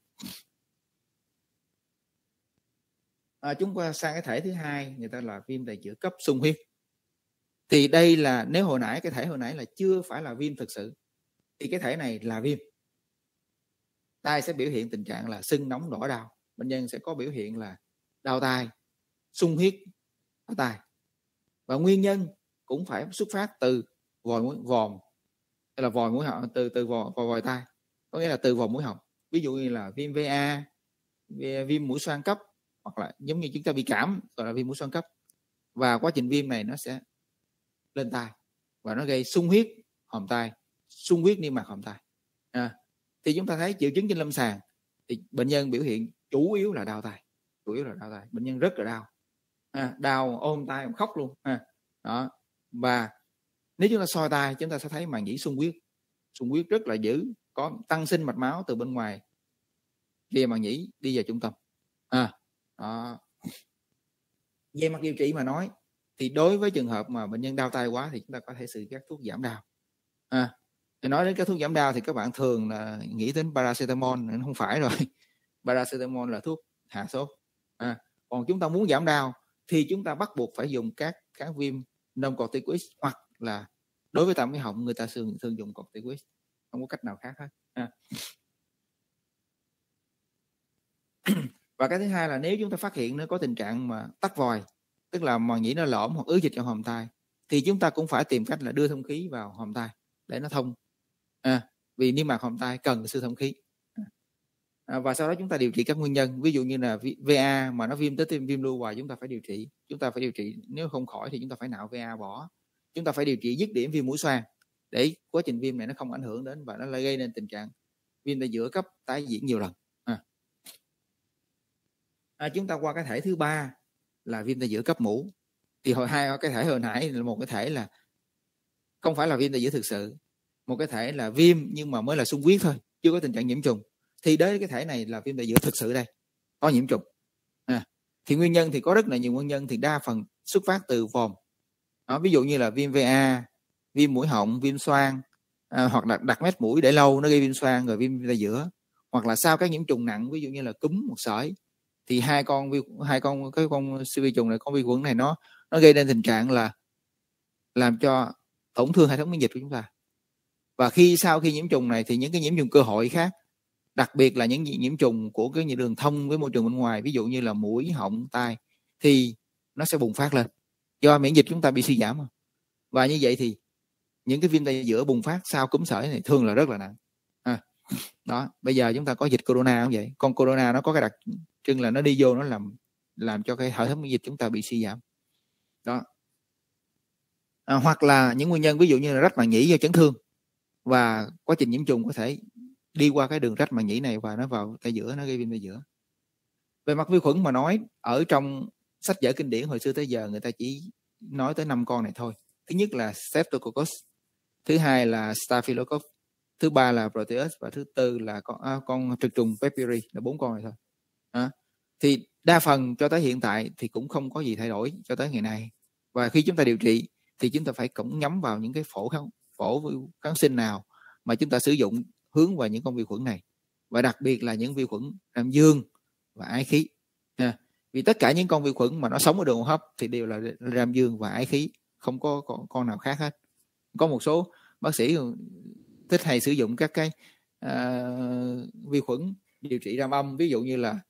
Chúng ta sang cái thể thứ hai, người ta là viêm tai giữa cấp xung huyết. Thì đây là, nếu hồi nãy cái thể hồi nãy là chưa phải là viêm thực sự, thì cái thể này là viêm. Tai sẽ biểu hiện tình trạng là sưng nóng đỏ đau, bệnh nhân sẽ có biểu hiện là đau tai, xung huyết ở tai, và nguyên nhân cũng phải xuất phát từ vòm, hay là vòi mũi họng, từ vòi tai, có nghĩa là từ vòm mũi họng. Ví dụ như là viêm VA, viêm mũi xoang cấp, hoặc là giống như chúng ta bị cảm gọi là viêm mũi xoang cấp, và quá trình viêm này nó sẽ lên tai và nó gây sung huyết hòm tai, sung huyết niêm mạc hòm tai. Thì chúng ta thấy triệu chứng trên lâm sàng thì bệnh nhân biểu hiện chủ yếu là đau tai, bệnh nhân rất là đau, đau ôm tai khóc luôn. Đó. Và nếu chúng ta soi tai, chúng ta sẽ thấy màng nhĩ sung huyết rất là dữ, có tăng sinh mạch máu từ bên ngoài về màng nhĩ đi vào trung tâm. Đó. Về mặt điều trị mà nói thì đối với trường hợp mà bệnh nhân đau tai quá thì chúng ta có thể sử dụng các thuốc giảm đau. Thì nói đến các thuốc giảm đau thì các bạn thường là nghĩ đến paracetamol, không phải rồi. Paracetamol là thuốc hạ sốt. Còn chúng ta muốn giảm đau thì chúng ta bắt buộc phải dùng các kháng viêm non-corticoid, hoặc là đối với tạm cái họng người ta thường dùng corticoid, không có cách nào khác hết. Và cái thứ hai là nếu chúng ta phát hiện nó có tình trạng mà tắc vòi, tức là màng nhĩ nó lõm hoặc ứ dịch trong hòm tai, thì chúng ta cũng phải tìm cách là đưa thông khí vào hòm tai để nó thông. Vì niêm mạc hòm tai cần sự thông khí. Và sau đó chúng ta điều trị các nguyên nhân, ví dụ như là VA mà nó viêm tới viêm lưu hoài, chúng ta phải điều trị. Nếu không khỏi thì chúng ta phải nạo VA bỏ. Chúng ta phải điều trị dứt điểm viêm mũi xoang để quá trình viêm này nó không ảnh hưởng đến và nó lại gây nên tình trạng viêm tai giữa cấp tái diễn nhiều lần. Chúng ta qua cái thể thứ ba là viêm tai giữa cấp mũ. Thì cái thể hồi nãy là một cái thể là không phải là viêm tai giữa thực sự, một cái thể là viêm nhưng mà mới là xung huyết thôi, chưa có tình trạng nhiễm trùng. Thì đấy, cái thể này là viêm tai giữa thực sự đây, có nhiễm trùng. Thì nguyên nhân thì có rất là nhiều nguyên nhân, thì đa phần xuất phát từ vòm. Ví dụ như là viêm VA, viêm mũi họng, viêm xoang, hoặc là đặt mét mũi để lâu nó gây viêm xoang rồi viêm tai giữa, hoặc là sau các nhiễm trùng nặng, ví dụ như là cúm hoặc sởi, thì hai con siêu vi trùng này, con vi khuẩn này nó gây nên tình trạng là làm cho tổn thương hệ thống miễn dịch của chúng ta. Và sau khi nhiễm trùng này thì những cái nhiễm trùng cơ hội khác, đặc biệt là những nhiễm trùng của cái đường thông với môi trường bên ngoài, ví dụ như là mũi, họng, tai, thì nó sẽ bùng phát lên do miễn dịch chúng ta bị suy giảm. Và như vậy thì những cái viêm tai giữa bùng phát sau cúm sởi này thường là rất là nặng. Đó, bây giờ chúng ta có dịch corona cũng vậy. Con corona nó có cái đặc trưng là nó đi vô, nó làm cho cái hệ thống miễn dịch chúng ta bị suy giảm. Đó. Hoặc là những nguyên nhân ví dụ như là rách màng nhĩ do chấn thương, và quá trình nhiễm trùng có thể đi qua cái đường rách màng nhĩ này và nó vào tai giữa, nó gây viêm tai giữa. Về mặt vi khuẩn mà nói, ở trong sách vở kinh điển hồi xưa tới giờ người ta chỉ nói tới 5 con này thôi. Thứ nhất là Streptococcus, thứ hai là Staphylococcus, thứ ba là Proteus, và thứ tư là con trực trùng Peperi, là 4 con này thôi. Thì đa phần cho tới hiện tại thì cũng không có gì thay đổi cho tới ngày nay. Và khi chúng ta điều trị thì chúng ta phải cũng nhắm vào những cái phổ kháng sinh nào mà chúng ta sử dụng hướng vào những con vi khuẩn này, và đặc biệt là những vi khuẩn Gram dương và ái khí. Vì tất cả những con vi khuẩn mà nó sống ở đường hô hấp thì đều là Gram dương và ái khí, không có con nào khác hết. Có một số bác sĩ thích hay sử dụng các cái vi khuẩn điều trị ram âm, ví dụ như là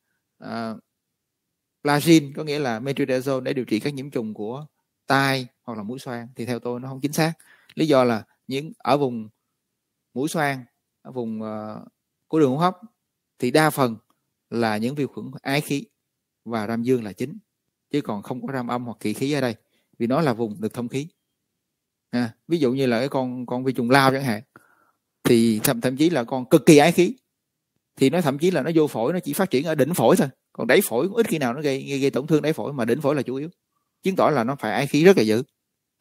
Plagin, có nghĩa là metronidazole, để điều trị các nhiễm trùng của tai hoặc là mũi xoang, thì theo tôi nó không chính xác. Lý do là ở vùng mũi xoang, ở vùng của đường hô hấp thì đa phần là những vi khuẩn ái khí và ram dương là chính, chứ còn không có ram âm hoặc kỵ khí ở đây, vì nó là vùng được thông khí. Ví dụ như là cái con vi trùng lao chẳng hạn, thì thậm chí là con cực kỳ ái khí, thì nó thậm chí là nó vô phổi, nó chỉ phát triển ở đỉnh phổi thôi, còn đáy phổi cũng ít khi nào nó gây tổn thương đáy phổi, mà đỉnh phổi là chủ yếu, chứng tỏ là nó phải ái khí rất là dữ.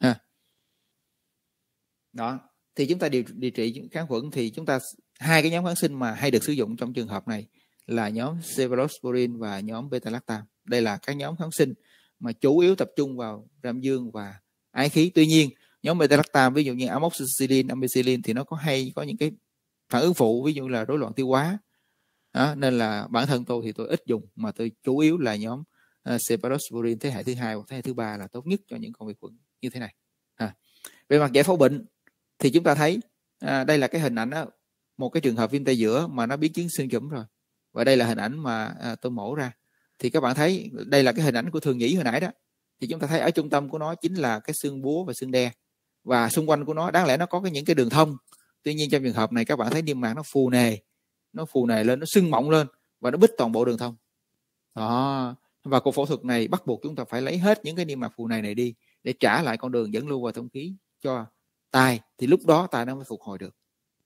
Đó, thì chúng ta điều trị kháng khuẩn thì chúng ta hai cái nhóm kháng sinh mà hay được sử dụng trong trường hợp này là nhóm cephalosporin và nhóm beta-lactam. Đây là các nhóm kháng sinh mà chủ yếu tập trung vào ram dương và ái khí. Tuy nhiên nhóm beta-lactam, ví dụ như amoxicillin, ampicillin, thì nó có những cái phản ứng phụ, ví dụ là rối loạn tiêu hóa. Nên là bản thân tôi thì tôi ít dùng, mà tôi chủ yếu là nhóm cephalosporin thế hệ thứ 2 hoặc thế hệ thứ 3 là tốt nhất cho những con vi khuẩn như thế này. Về mặt giải phẫu bệnh thì chúng ta thấy đây là cái hình ảnh một cái trường hợp viêm tai giữa mà nó biến chứng xương chủm rồi, và đây là hình ảnh mà tôi mổ ra. Thì các bạn thấy đây là cái hình ảnh của thường nhĩ hồi nãy đó, thì chúng ta thấy ở trung tâm của nó chính là cái xương búa và xương đe, và xung quanh của nó đáng lẽ nó có những cái đường thông. Tuy nhiên trong trường hợp này các bạn thấy niêm mạc nó phù nề lên, nó sưng mọng lên và nó bít toàn bộ đường thông đó. Và cuộc phẫu thuật này bắt buộc chúng ta phải lấy hết những cái niêm mạc phù nề này đi để trả lại con đường dẫn lưu và thông khí cho tai, thì lúc đó tai nó mới phục hồi được.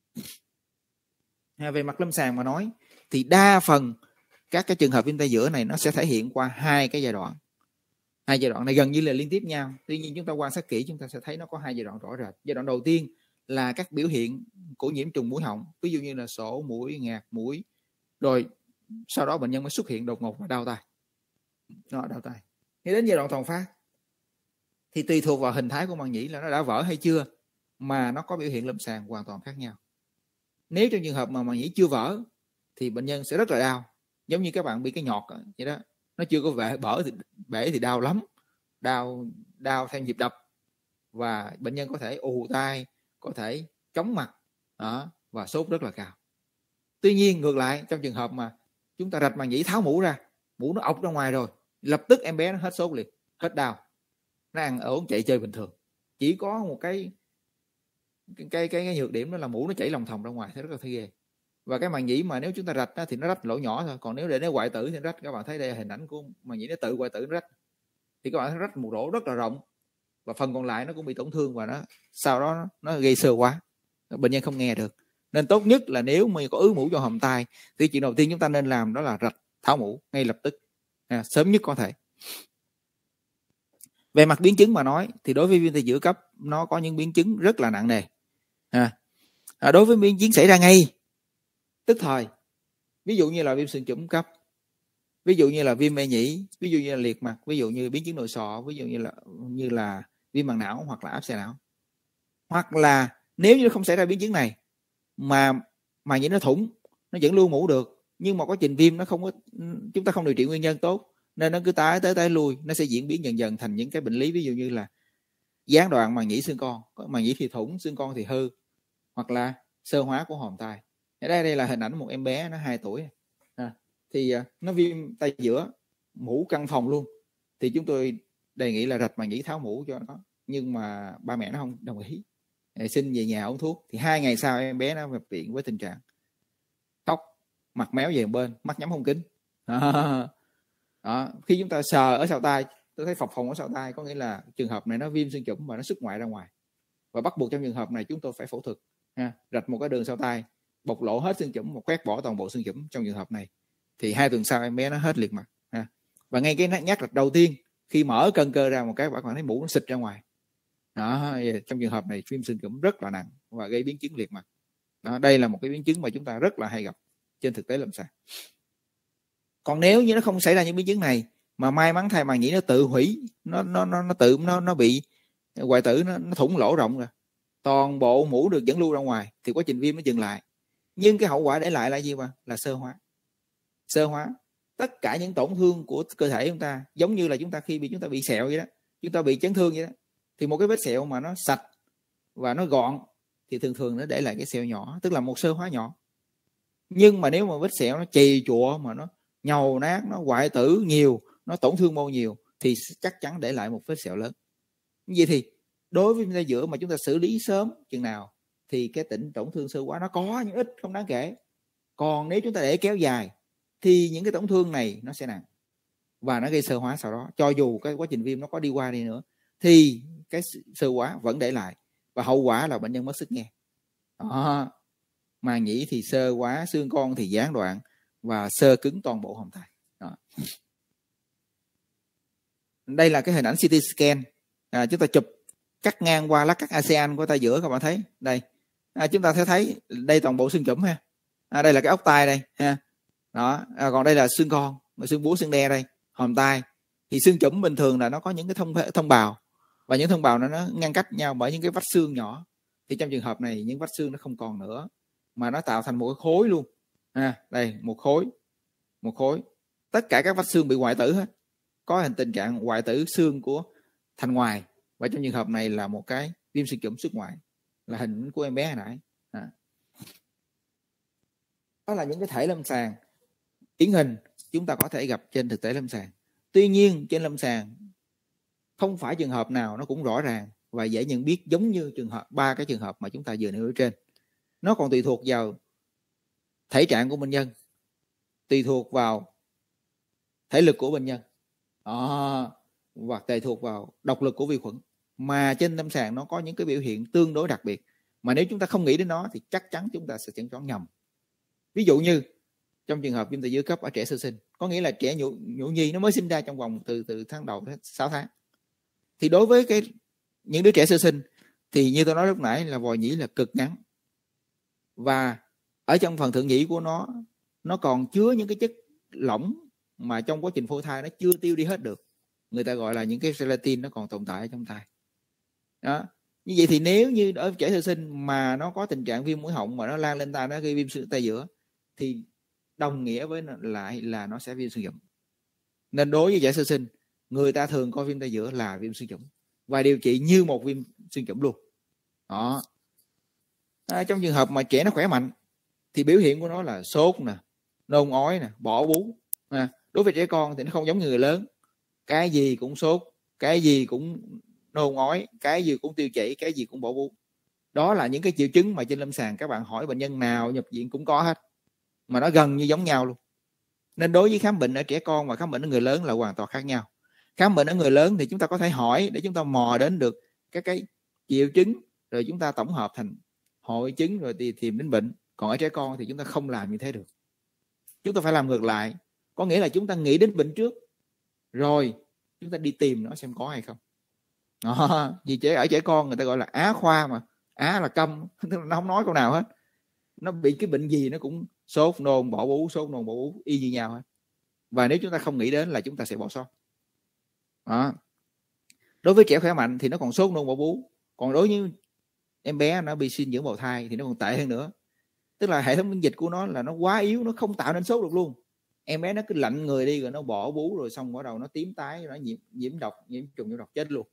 Về mặt lâm sàng mà nói thì đa phần các cái trường hợp viêm tai giữa này nó sẽ thể hiện qua hai cái giai đoạn. Hai giai đoạn này gần như là liên tiếp nhau. Tuy nhiên chúng ta quan sát kỹ chúng ta sẽ thấy nó có hai giai đoạn rõ rệt. Giai đoạn đầu tiên là các biểu hiện của nhiễm trùng mũi họng, ví dụ như là sổ mũi, ngạt mũi, rồi sau đó bệnh nhân mới xuất hiện đột ngột và đau tai. Đau tai. Thì đến giai đoạn toàn phát thì tùy thuộc vào hình thái của màng nhĩ là nó đã vỡ hay chưa mà nó có biểu hiện lâm sàng hoàn toàn khác nhau. Nếu trong trường hợp mà màng nhĩ chưa vỡ thì bệnh nhân sẽ rất là đau, giống như các bạn bị cái nhọt vậy đó, nó chưa có bể thì đau lắm, đau theo nhịp đập, và bệnh nhân có thể ù tai, có thể chóng mặt và sốt rất là cao. Tuy nhiên ngược lại, trong trường hợp mà chúng ta rạch màng nhĩ tháo mũ ra, mũ nó ọc ra ngoài rồi, lập tức em bé nó hết sốt liền, hết đau, nó ăn ổn chạy chơi bình thường. Chỉ có một cái nhược điểm đó là mũ nó chảy lòng thòng ra ngoài, thế rất là thấy ghê. Và cái màng nhĩ mà nếu chúng ta rạch thì nó rách lỗ nhỏ thôi, còn nếu để nó hoại tử thì nó rách. Các bạn thấy đây là hình ảnh của màng nhĩ nó tự hoại tử, nó rách thì các bạn thấy rách một lỗ rất là rộng, và phần còn lại nó cũng bị tổn thương, và nó sau đó nó gây sơ quá, bệnh nhân không nghe được. Nên tốt nhất là nếu mà có ứ mũ cho hòm tai thì chuyện đầu tiên chúng ta nên làm đó là rạch tháo mũ ngay lập tức, sớm nhất có thể. Về mặt biến chứng mà nói thì đối với viêm tai giữa cấp nó có những biến chứng rất là nặng nề. Đối với biến chứng xảy ra ngay tức thời, ví dụ như là viêm xương chủm cấp, ví dụ như là viêm mê nhĩ, ví dụ như là liệt mặt, ví dụ như biến chứng nội sọ, ví dụ như là viêm màng não hoặc là áp xe não. Hoặc là nếu như không xảy ra biến chứng này mà màng nhĩ nó thủng, nó vẫn lưu mũ được, nhưng mà quá trình viêm nó không có, chúng ta không điều trị nguyên nhân tốt nên nó cứ tái lui, nó sẽ diễn biến dần dần thành những cái bệnh lý, ví dụ như là gián đoạn màng nhĩ xương con, màng nhĩ thì thủng, xương con thì hư, hoặc là sơ hóa của hòm tai. Đây là hình ảnh một em bé nó 2 tuổi thì nó viêm tai giữa, mũ căng phòng luôn, thì chúng tôi đề nghị là rạch màng nhĩ tháo mũ cho nó, nhưng mà ba mẹ nó không đồng ý, xin về nhà uống thuốc. Thì 2 ngày sau em bé nó nhập viện với tình trạng khóc, mặt méo về một bên, mắt nhắm không kính. Khi chúng ta sờ ở sau tai, tôi thấy phập phồng ở sau tai, có nghĩa là trường hợp này nó viêm xương chủm và nó xuất ngoại ra ngoài, và bắt buộc trong trường hợp này chúng tôi phải phẫu thuật, rạch một cái đường sau tai, bộc lộ hết xương chủm và quét bỏ toàn bộ xương chủm. Trong trường hợp này thì 2 tuần sau em bé nó hết liệt mặt, và ngay cái nhát rạch đầu tiên khi mở cân cơ ra một cái, bạn thấy mũ nó xịt ra ngoài. Trong trường hợp này viêm xương chủm rất là nặng và gây biến chứng liệt mặt. Đây là một cái biến chứng mà chúng ta rất là hay gặp trên thực tế lâm sàng. Còn nếu như nó không xảy ra những biến chứng này mà may mắn thai màng nhĩ nó tự hủy, nó bị hoại tử, nó thủng lỗ rộng rồi, toàn bộ mũ được dẫn lưu ra ngoài, thì quá trình viêm nó dừng lại, nhưng cái hậu quả để lại là gì mà là sơ hóa. Tất cả những tổn thương của cơ thể chúng ta, giống như là chúng ta khi chúng ta bị sẹo vậy đó, chúng ta bị chấn thương vậy đó, thì một cái vết sẹo mà nó sạch và nó gọn thì thường nó để lại cái sẹo nhỏ, tức là một sơ hóa nhỏ. Nhưng mà nếu mà vết sẹo nó chì chùa, mà nó nhầu nát, nó hoại tử nhiều, nó tổn thương mô nhiều, thì chắc chắn để lại một vết sẹo lớn. Vậy thì đối với viêm tai giữa mà chúng ta xử lý sớm chừng nào thì cái tổn thương sơ hóa nó có nhưng ít, không đáng kể. Còn nếu chúng ta để kéo dài thì những cái tổn thương này nó sẽ nặng và nó gây sơ hóa sau đó. Cho dù cái quá trình viêm nó có đi qua đi nữa thì cái sơ hóa vẫn để lại, và hậu quả là bệnh nhân mất sức nghe. Màng nhĩ thì sơ hóa, xương con thì gián đoạn và sơ cứng toàn bộ hòm tai. Đây là cái hình ảnh CT scan. Chúng ta chụp cắt ngang qua lát cắt ASEAN của tai giữa, các bạn thấy đây. Chúng ta sẽ thấy đây toàn bộ xương chủm ha. Đây là cái ốc tai đây ha. Còn đây là xương con, xương búa, xương đe đây, hòm tai. Thì xương chủm bình thường là nó có những cái thông bào, và những thông bào nó ngăn cách nhau bởi những cái vách xương nhỏ. Thì trong trường hợp này những vách xương nó không còn nữa, mà nó tạo thành một cái khối luôn. Đây, một khối. Tất cả các vách xương bị hoại tử hết, có tình trạng hoại tử xương của thành ngoài, và trong trường hợp này là một cái viêm xương chủm xuất ngoại, là hình của em bé hồi nãy. Đó là những cái thể lâm sàng điển hình chúng ta có thể gặp trên thực tế lâm sàng. Tuy nhiên trên lâm sàng không phải trường hợp nào nó cũng rõ ràng và dễ nhận biết giống như ba cái trường hợp mà chúng ta vừa nêu ở trên. Nó còn tùy thuộc vào thể trạng của bệnh nhân, tùy thuộc vào thể lực của bệnh nhân, và tùy thuộc vào độc lực của vi khuẩn. Mà trên lâm sàng nó có những cái biểu hiện tương đối đặc biệt, mà nếu chúng ta không nghĩ đến nó thì chắc chắn chúng ta sẽ chẩn đoán nhầm. Ví dụ như trong trường hợp viêm tay giữa cấp ở trẻ sơ sinh, có nghĩa là trẻ nhũ nhi nó mới sinh ra trong vòng từ tháng đầu đến 6 tháng. Thì đối với những đứa trẻ sơ sinh thì như tôi nói lúc nãy là vòi nhĩ là cực ngắn, và ở trong phần thượng nhĩ của nó còn chứa những cái chất lỏng mà trong quá trình phôi thai nó chưa tiêu đi hết được. Người ta gọi là những cái gelatin nó còn tồn tại ở trong thai. Đó. Như vậy thì nếu như ở trẻ sơ sinh mà nó có tình trạng viêm mũi họng mà nó lan lên tai, nó gây viêm tay giữa, thì đồng nghĩa với lại là nó sẽ viêm xương dũng. Nên đối với trẻ sơ sinh, người ta thường coi viêm tay giữa là viêm xương dũng và điều trị như một viêm xương dũng luôn. Đó. Trong trường hợp mà trẻ nó khỏe mạnh thì biểu hiện của nó là sốt nè, nôn ói nè, bỏ bú. Đối với trẻ con thì nó không giống như người lớn, cái gì cũng sốt, cái gì cũng nôn ói, cái gì cũng tiêu chảy, cái gì cũng bỏ bú. Đó là những cái triệu chứng mà trên lâm sàng các bạn hỏi bệnh nhân nào nhập viện cũng có hết, mà nó gần như giống nhau luôn. Nên đối với khám bệnh ở trẻ con và khám bệnh ở người lớn là hoàn toàn khác nhau. Khám bệnh ở người lớn thì chúng ta có thể hỏi để chúng ta mò đến được các cái triệu chứng, rồi chúng ta tổng hợp thành hội chứng rồi tìm đến bệnh. Còn ở trẻ con thì chúng ta không làm như thế được. Chúng ta phải làm ngược lại, có nghĩa là chúng ta nghĩ đến bệnh trước rồi chúng ta đi tìm nó xem có hay không. Vì ở trẻ con người ta gọi là á khoa, mà á là câm, nó không nói câu nào hết. Nó bị cái bệnh gì nó cũng sốt nôn bỏ bú, sốt nôn bỏ bú y như nhau hết. Và nếu chúng ta không nghĩ đến là chúng ta sẽ bỏ sót. Đối với trẻ khỏe mạnh thì nó còn sốt nôn bỏ bú. Còn đối với em bé nó bị suy dưỡng bào thai thì nó còn tệ hơn nữa. Tức là hệ thống miễn dịch của nó là nó quá yếu, nó không tạo nên sốt được luôn. Em bé nó cứ lạnh người đi rồi nó bỏ bú, rồi xong bắt đầu nó tím tái, nó nhiễm độc, nhiễm trùng nhiễm độc chết luôn.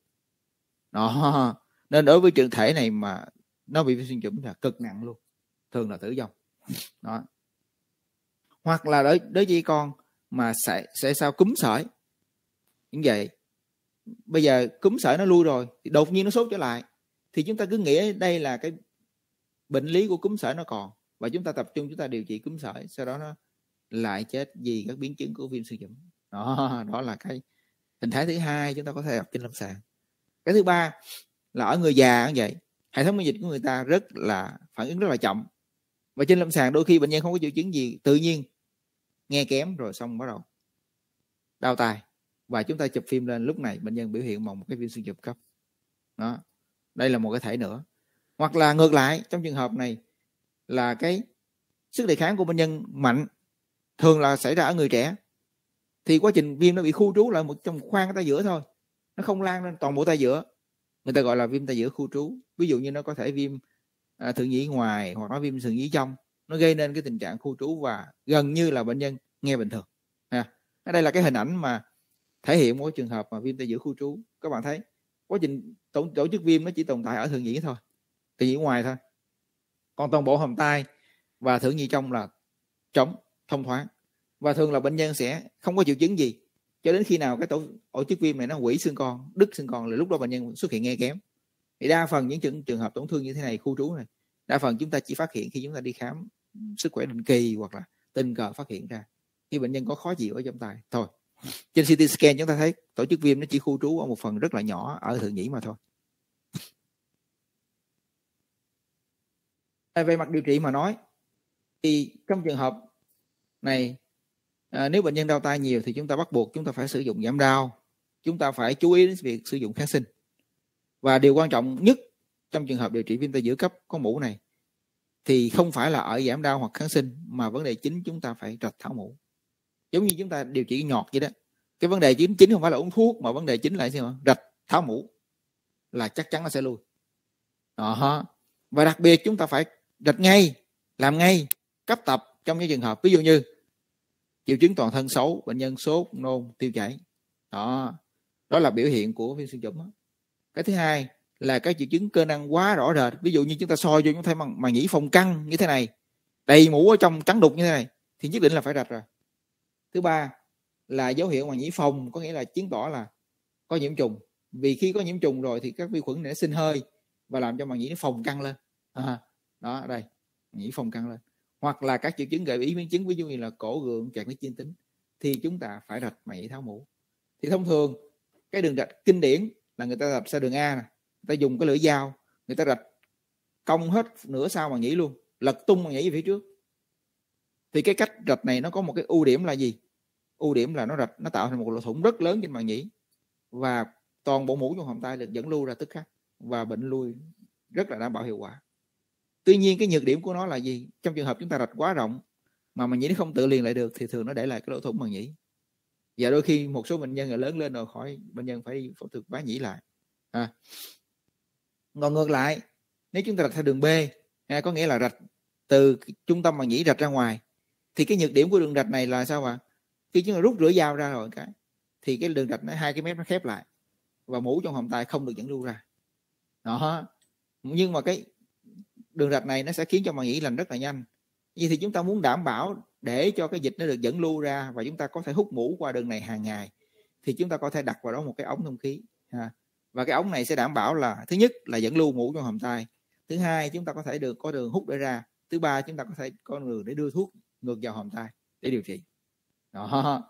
Đó. Nên đối với trường thể này mà nó bị viêm xương chủng là cực nặng luôn, thường là tử vong. Đó. Hoặc là đối với con mà sẽ sao cúm sởi như vậy, bây giờ cúm sởi nó lui rồi thì đột nhiên nó sốt trở lại, thì chúng ta cứ nghĩ đây là cái bệnh lý của cúm sởi nó còn, và chúng ta tập trung chúng ta điều trị cúm sởi, sau đó nó lại chết vì các biến chứng của viêm xương chủng. Đó là cái hình thái thứ hai chúng ta có thể gặp trên lâm sàng. Cái thứ ba là ở người già như vậy, hệ thống miễn dịch của người ta phản ứng rất là chậm, và trên lâm sàng đôi khi bệnh nhân không có triệu chứng gì, tự nhiên nghe kém rồi xong bắt đầu đau tai, và chúng ta chụp phim lên, lúc này bệnh nhân biểu hiện một cái viêm xương chủng cấp. Đó, đây là một cái thể nữa. Hoặc là ngược lại, trong trường hợp này là cái sức đề kháng của bệnh nhân mạnh, thường là xảy ra ở người trẻ, thì quá trình viêm nó bị khu trú lại một trong khoang cái tay giữa thôi, nó không lan lên toàn bộ tay giữa. Người ta gọi là viêm tay giữa khu trú. Ví dụ như nó có thể viêm thượng nhĩ ngoài hoặc nó viêm thượng nhĩ trong, nó gây nên cái tình trạng khu trú và gần như là bệnh nhân nghe bình thường. Đây là cái hình ảnh mà thể hiện một trường hợp mà viêm tay giữa khu trú. Các bạn thấy quá trình tổ chức viêm nó chỉ tồn tại ở thượng nhĩ thôi, thượng nhĩ ngoài thôi, còn toàn bộ hàm tai và thượng nhĩ trong là trống thông thoáng, và thường là bệnh nhân sẽ không có triệu chứng gì cho đến khi nào cái tổ chức viêm này nó hủy xương con, đứt xương con, là lúc đó bệnh nhân xuất hiện nghe kém. Thì đa phần những trường hợp tổn thương như thế này, khu trú này, đa phần chúng ta chỉ phát hiện khi chúng ta đi khám sức khỏe định kỳ hoặc là tình cờ phát hiện ra khi bệnh nhân có khó chịu ở trong tai thôi. Trên CT scan chúng ta thấy tổ chức viêm nó chỉ khu trú ở một phần rất là nhỏ ở thượng nhĩ mà thôi. Về mặt điều trị mà nói thì trong trường hợp này, nếu bệnh nhân đau tai nhiều thì chúng ta bắt buộc chúng ta phải sử dụng giảm đau, chúng ta phải chú ý đến việc sử dụng kháng sinh. Và điều quan trọng nhất trong trường hợp điều trị viêm tay giữa cấp có mũ này thì không phải là ở giảm đau hoặc kháng sinh, mà vấn đề chính chúng ta phải rạch tháo mũ. Giống như chúng ta điều trị nhọt vậy đó, cái vấn đề chính không phải là uống thuốc, mà vấn đề chính là rạch tháo mũ là chắc chắn nó sẽ lui. Và đặc biệt chúng ta phải rạch ngay, làm ngay, cấp tập trong những trường hợp ví dụ như triệu chứng toàn thân xấu, bệnh nhân sốt, nôn, tiêu chảy. Đó là biểu hiện của viêm xương chủng. Cái thứ hai là các triệu chứng cơ năng quá rõ rệt, ví dụ như chúng ta soi vô chúng thấy màng nhĩ phồng căng như thế này, đầy mũ ở trong trắng đục như thế này, thì nhất định là phải rạch rồi. Thứ ba là dấu hiệu màng nhĩ phồng, có nghĩa là chứng tỏ là có nhiễm trùng, Vì khi có nhiễm trùng rồi thì các vi khuẩn này nó sinh hơi và làm cho màng nhĩ nó phồng căng lên. Đó, đây, nhĩ phồng căng lên. Hoặc là các triệu chứng gợi ý biến chứng, ví dụ như là cổ gượng, chạc nước chiên tính, thì chúng ta phải rạch màng nhĩ tháo mũ. Thì thông thường cái đường rạch kinh điển là người ta rạch sau đường A này, người ta dùng cái lưỡi dao, người ta rạch cong hết nửa sau màng nhĩ luôn, lật tung màng nhĩ về phía trước. Thì cái cách rạch này nó có một cái ưu điểm là gì? Ưu điểm là nó tạo thành một lỗ thủng rất lớn trên màng nhĩ, và toàn bộ mũ trong hàm tai được dẫn lưu ra tức khắc, và bệnh lui rất là đảm bảo hiệu quả. Tuy nhiên cái nhược điểm của nó là gì? Trong trường hợp chúng ta rạch quá rộng mà màng nhĩ nó không tự liền lại được thì thường nó để lại cái lỗ thủng màng nhĩ. Và đôi khi một số bệnh nhân là lớn lên rồi khỏi, bệnh nhân phải đi phẫu thuật vá nhĩ lại. Còn ngược lại, nếu chúng ta rạch theo đường B, có nghĩa là rạch từ trung tâm màng nhĩ rạch ra ngoài, thì cái nhược điểm của đường rạch này là sao ạ? Khi chúng ta rút lưỡi dao ra rồi thì cái đường rạch nó 2 cái mép nó khép lại và mũ trong hàm tai không được dẫn lưu ra. Đó. Nhưng mà cái đường rạch này nó sẽ khiến cho màng nhĩ lành rất là nhanh. Vậy thì chúng ta muốn đảm bảo để cho cái dịch nó được dẫn lưu ra và chúng ta có thể hút mũ qua đường này hàng ngày, thì chúng ta có thể đặt vào đó một cái ống thông khí. Và cái ống này sẽ đảm bảo là thứ nhất là dẫn lưu mũ trong hàm tai, thứ hai chúng ta có thể có đường hút để ra, thứ ba chúng ta có thể có đường để đưa thuốc ngược vào hàm tai để điều trị. Đó.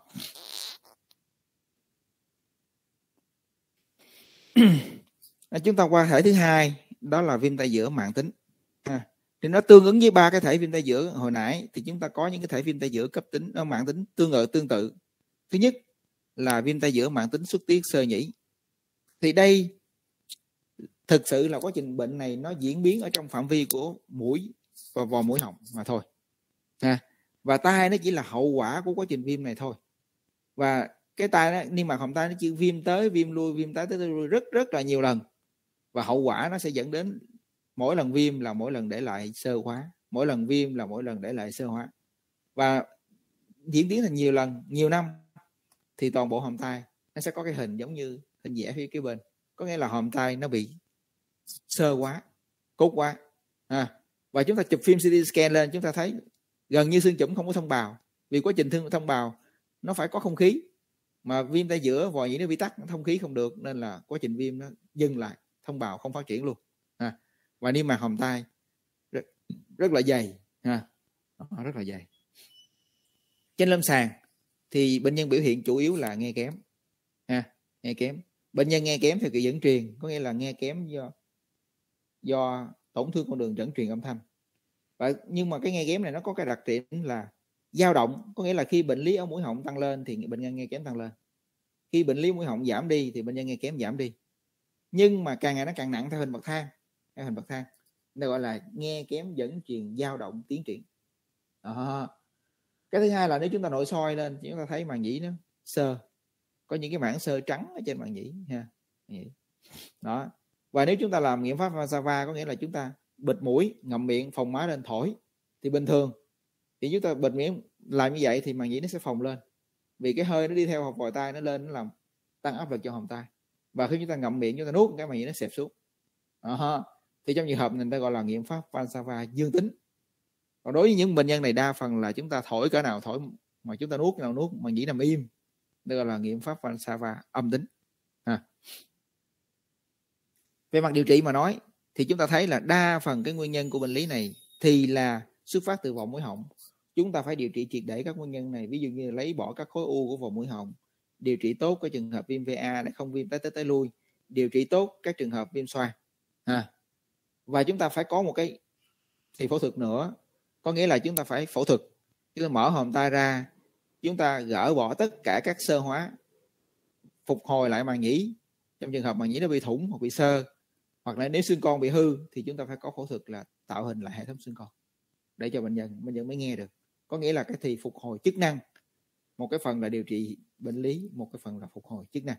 Chúng ta qua thể thứ hai, đó là viêm tai giữa mãn tính. Thì nó tương ứng với 3 cái thể viêm tai giữa hồi nãy, thì chúng ta có những cái thể viêm tai giữa cấp tính, mãn tính tương tự. Thứ nhất là viêm tai giữa mãn tính xuất tiết xơ nhĩ. Thì đây thực sự là quá trình bệnh này nó diễn biến ở trong phạm vi của mũi và vòm mũi họng mà thôi. Và tai nó chỉ là hậu quả của quá trình viêm này thôi. Và cái tai nó, niêm mạc họng tai nó chỉ viêm tới viêm lui, viêm tới lui rất là nhiều lần. Và hậu quả nó sẽ dẫn đến mỗi lần viêm là mỗi lần để lại xơ hóa, mỗi lần viêm là mỗi lần để lại xơ hóa. Và diễn tiến thành nhiều lần, nhiều năm, thì toàn bộ hàm tai nó sẽ có cái hình giống như hình vẽ phía cái bên. Có nghĩa là hàm tai nó bị xơ quá, cốt quá. Và chúng ta chụp phim CT scan lên, chúng ta thấy gần như xương chủm không có thông bào. Vì quá trình thông bào nó phải có không khí, mà viêm tai giữa vòi nhĩ nó bị tắc, thông khí không được, nên là quá trình viêm nó dừng lại, thông bào không phát triển luôn. Và niêm mạc hàm tai rất là dày, rất là dày. Trên lâm sàng thì bệnh nhân biểu hiện chủ yếu là nghe kém, nghe kém. Bệnh nhân nghe kém theo kiểu dẫn truyền, có nghĩa là nghe kém do tổn thương con đường dẫn truyền âm thanh. Nhưng mà cái nghe kém này nó có cái đặc điểm là dao động, có nghĩa là khi bệnh lý ở mũi họng tăng lên thì bệnh nhân nghe kém tăng lên, khi bệnh lý mũi họng giảm đi thì bệnh nhân nghe kém giảm đi. Nhưng mà càng ngày nó càng nặng theo hình bậc thang, nó gọi là nghe kém dẫn truyền dao động tiến triển. Cái thứ hai là nếu chúng ta nội soi lên, chúng ta thấy màng nhĩ nó xơ, có những cái mảng xơ trắng ở trên màng nhĩ đó. Và nếu chúng ta làm nghiệm pháp Vansava, có nghĩa là chúng ta bịt mũi, ngậm miệng, phồng má lên thổi, thì bình thường thì chúng ta bịt miệng làm như vậy thì màng nhĩ nó sẽ phồng lên, vì cái hơi nó đi theo vòi tai nó lên, nó làm tăng áp lực cho hàm tai. Và khi chúng ta ngậm miệng, chúng ta nuốt, cái màng nhĩ nó xẹp xuống. Thì trong trường hợp này người ta gọi là nghiệm pháp Vansava dương tính. Còn đối với những bệnh nhân này, đa phần là chúng ta thổi cỡ nào thổi, mà chúng ta nuốt cỡ nào nuốt, màng nhĩ nằm im, đây gọi là nghiệm pháp Vansava âm tính. Về mặt điều trị mà nói thì chúng ta thấy là đa phần cái nguyên nhân của bệnh lý này thì là xuất phát từ vòm mũi họng. Chúng ta phải điều trị triệt để các nguyên nhân này, ví dụ như lấy bỏ các khối u của vòm mũi họng, điều trị tốt cái trường hợp viêm VA để không viêm tới lui, điều trị tốt các trường hợp viêm xoang. Và chúng ta phải có một cái thì phẫu thuật nữa, có nghĩa là chúng ta phải phẫu thuật, chúng ta mở hàm tai ra, chúng ta gỡ bỏ tất cả các xơ hóa, phục hồi lại màng nhĩ trong trường hợp màng nhĩ nó bị thủng hoặc bị xơ, hoặc là nếu xương con bị hư thì chúng ta phải có phẫu thuật là tạo hình lại hệ thống xương con để cho bệnh nhân mới nghe được. Có nghĩa là cái thì phục hồi chức năng, một cái phần là điều trị bệnh lý, một cái phần là phục hồi chức năng.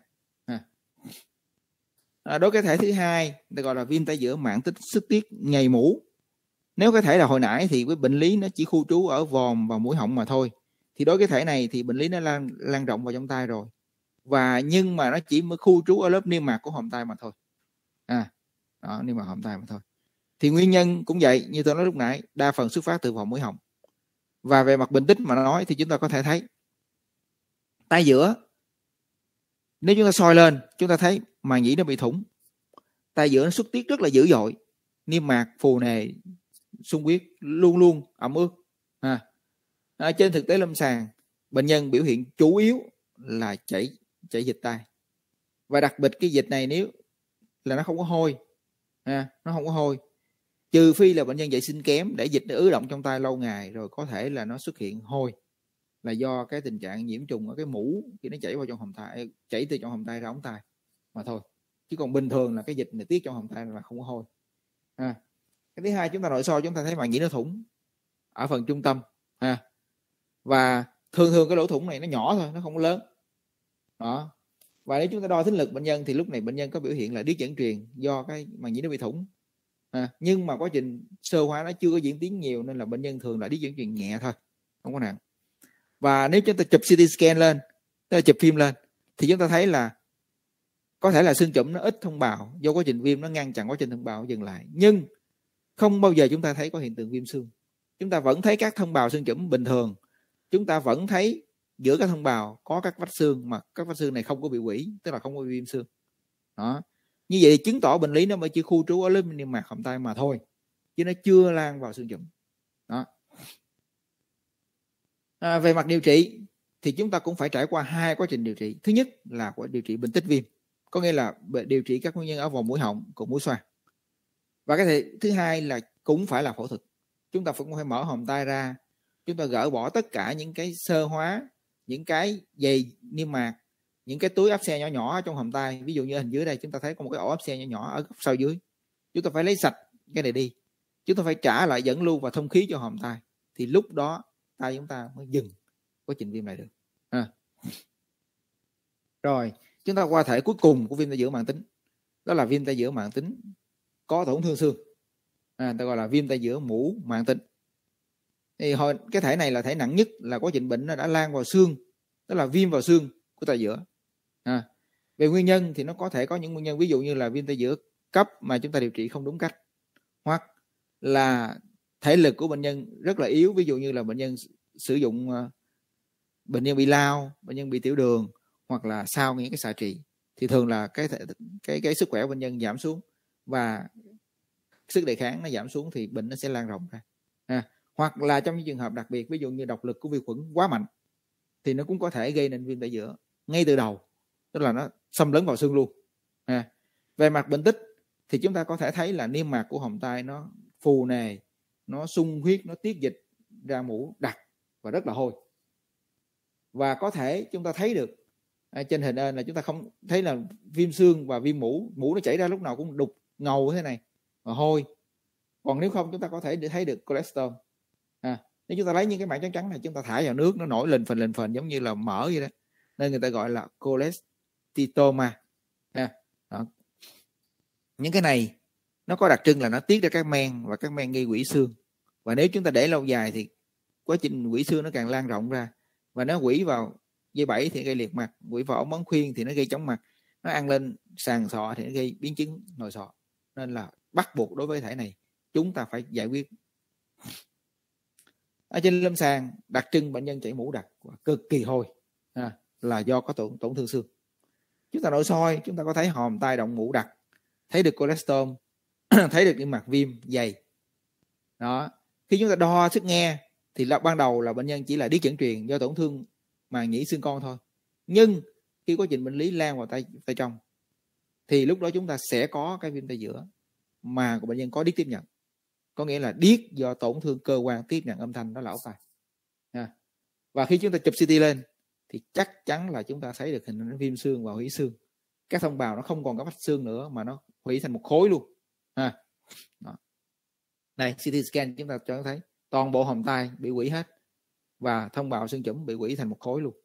Đối với cái thể thứ hai, ta gọi là viêm tai giữa mãn tính xuất tiết nhầy mũ. Nếu cái thể là hồi nãy thì cái bệnh lý nó chỉ khu trú ở vòm và mũi họng mà thôi, thì đối với cái thể này thì bệnh lý nó lan rộng vào trong tai rồi, nhưng mà nó chỉ mới khu trú ở lớp niêm mạc của hàm tai mà thôi. Niêm mạc hàm tai mà thôi. Thì nguyên nhân cũng vậy, như tôi nói lúc nãy, đa phần xuất phát từ vòm mũi họng. Và về mặt bệnh tích mà nói thì chúng ta có thể thấy tai giữa, nếu chúng ta soi lên, chúng ta thấy màng nhĩ nó bị thủng, tai giữa nó xuất tiết rất là dữ dội, niêm mạc phù nề, xung huyết luôn luôn ẩm ướt. Trên thực tế lâm sàng, bệnh nhân biểu hiện chủ yếu là chảy dịch tai, và đặc biệt cái dịch này nếu là nó không có hôi, nó không có hôi, trừ phi là bệnh nhân vệ sinh kém để dịch nó ứ động trong tai lâu ngày rồi có thể là nó xuất hiện hôi, là do cái tình trạng nhiễm trùng ở cái mũ khi nó chảy vào trong hòm tai, chảy từ trong hòm tai ra ống tai mà thôi, chứ còn bình thường là cái dịch này tiết trong hòm tai là không có hôi. Cái thứ hai, chúng ta nội soi chúng ta thấy màng nhĩ nó thủng ở phần trung tâm, và thường cái lỗ thủng này nó nhỏ thôi, nó không có lớn đó. Và nếu chúng ta đo thính lực bệnh nhân thì lúc này bệnh nhân có biểu hiện là điếc dẫn truyền do cái màng nhĩ nó bị thủng, nhưng mà quá trình sơ hóa nó chưa có diễn tiến nhiều nên là bệnh nhân thường là điếc dẫn truyền nhẹ thôi, không có nặng. Và nếu chúng ta chụp CT scan lên, tức là chụp phim lên, thì chúng ta thấy là có thể là xương chủm nó ít thông bào do quá trình viêm nó ngăn chặn quá trình thông bào dừng lại, nhưng không bao giờ chúng ta thấy có hiện tượng viêm xương. Chúng ta vẫn thấy các thông bào xương chủm bình thường, chúng ta vẫn thấy giữa các thông bào có các vách xương mà các vách xương này không có bị quỷ, tức là không có viêm xương đó. Như vậy thì chứng tỏ bệnh lý nó mới chỉ khu trú ở lớp niêm mạc họng tai mà thôi, chứ nó chưa lan vào xương chủm đó. Về mặt điều trị thì chúng ta cũng phải trải qua hai quá trình điều trị. Thứ nhất là điều trị bệnh tích viêm, có nghĩa là điều trị các nguyên nhân ở vòng mũi họng cùng mũi xoang. Và cái thứ hai là cũng phải là phẫu thuật. Chúng ta cũng phải mở hòm tai ra, chúng ta gỡ bỏ tất cả những cái sơ hóa, những cái dày niêm mạc, những cái túi áp xe nhỏ nhỏ ở trong hòm tai. Ví dụ như hình dưới đây chúng ta thấy có một cái ổ áp xe nhỏ nhỏ ở góc sau dưới, chúng ta phải lấy sạch cái này đi, chúng ta phải trả lại dẫn lưu và thông khí cho hòm tai, thì lúc đó tai chúng ta mới dừng quá trình viêm lại được. Rồi chúng ta qua thể cuối cùng của viêm tai giữa mãn tính, đó là viêm tai giữa mãn tính có tổn thương xương, ta gọi là viêm tai giữa mũ mãn tính. Thì cái thể này là thể nặng nhất, là quá trình bệnh nó đã lan vào xương, đó là viêm vào xương của tai giữa. Về nguyên nhân thì nó có thể có những nguyên nhân, ví dụ như là viêm tai giữa cấp mà chúng ta điều trị không đúng cách, hoặc là thể lực của bệnh nhân rất là yếu, ví dụ như là bệnh nhân sử dụng, bệnh nhân bị lao, bệnh nhân bị tiểu đường, hoặc là sau những cái xạ trị, thì thường là cái sức khỏe của bệnh nhân giảm xuống và sức đề kháng nó giảm xuống, thì bệnh nó sẽ lan rộng ra. Hoặc là trong những trường hợp đặc biệt, ví dụ như độc lực của vi khuẩn quá mạnh, thì nó cũng có thể gây nên viêm tai giữa ngay từ đầu, tức là nó xâm lấn vào xương luôn. Về mặt bệnh tích thì chúng ta có thể thấy là niêm mạc của hòm tai nó phù nề, nó sung huyết, nó tiết dịch ra mũ đặc và rất là hôi. Và có thể chúng ta thấy được trên hình là chúng ta không thấy là viêm xương và viêm mũ nó chảy ra lúc nào cũng đục ngầu thế này và hôi. Còn nếu không chúng ta có thể thấy được cholesterol. Nếu chúng ta lấy những cái mảng trắng trắng này, chúng ta thả vào nước, nó nổi lên phền giống như là mỡ vậy đó, nên người ta gọi là cholestitoma. Những cái này nó có đặc trưng là nó tiết ra các men, và các men gây quỷ xương. Và nếu chúng ta để lâu dài thì quá trình quỷ xương nó càng lan rộng ra, và nó quỷ vào dây bẫy thì gây liệt mặt, quỷ vào ống bóng khuyên thì nó gây chóng mặt, nó ăn lên sàn sọ thì nó gây biến chứng nội sọ. Nên là bắt buộc đối với thể này chúng ta phải giải quyết. Ở trên lâm sàng, đặc trưng bệnh nhân chảy mũ đặc và cực kỳ hôi là do có tổn thương xương. Chúng ta nội soi, chúng ta có thấy hòm tai động mũ đặc, thấy được cholesterol, thấy được những mặt viêm dày đó. Khi chúng ta đo sức nghe thì ban đầu là bệnh nhân chỉ là điếc dẫn truyền do tổn thương màng nhĩ xương con thôi, nhưng khi quá trình bệnh lý lan vào tay trong thì lúc đó chúng ta sẽ có cái viêm tai giữa mà của bệnh nhân có điếc tiếp nhận, có nghĩa là điếc do tổn thương cơ quan tiếp nhận âm thanh, đó là ốc tai. Và khi chúng ta chụp CT lên thì chắc chắn là chúng ta thấy được hình ảnh viêm xương và hủy xương. Các thông bào nó không còn các vách xương nữa mà nó hủy thành một khối luôn. Đó. Này, CT scan chúng ta cho thấy toàn bộ hòm tai bị hủy hết và thông bào xương chủm bị hủy thành một khối luôn.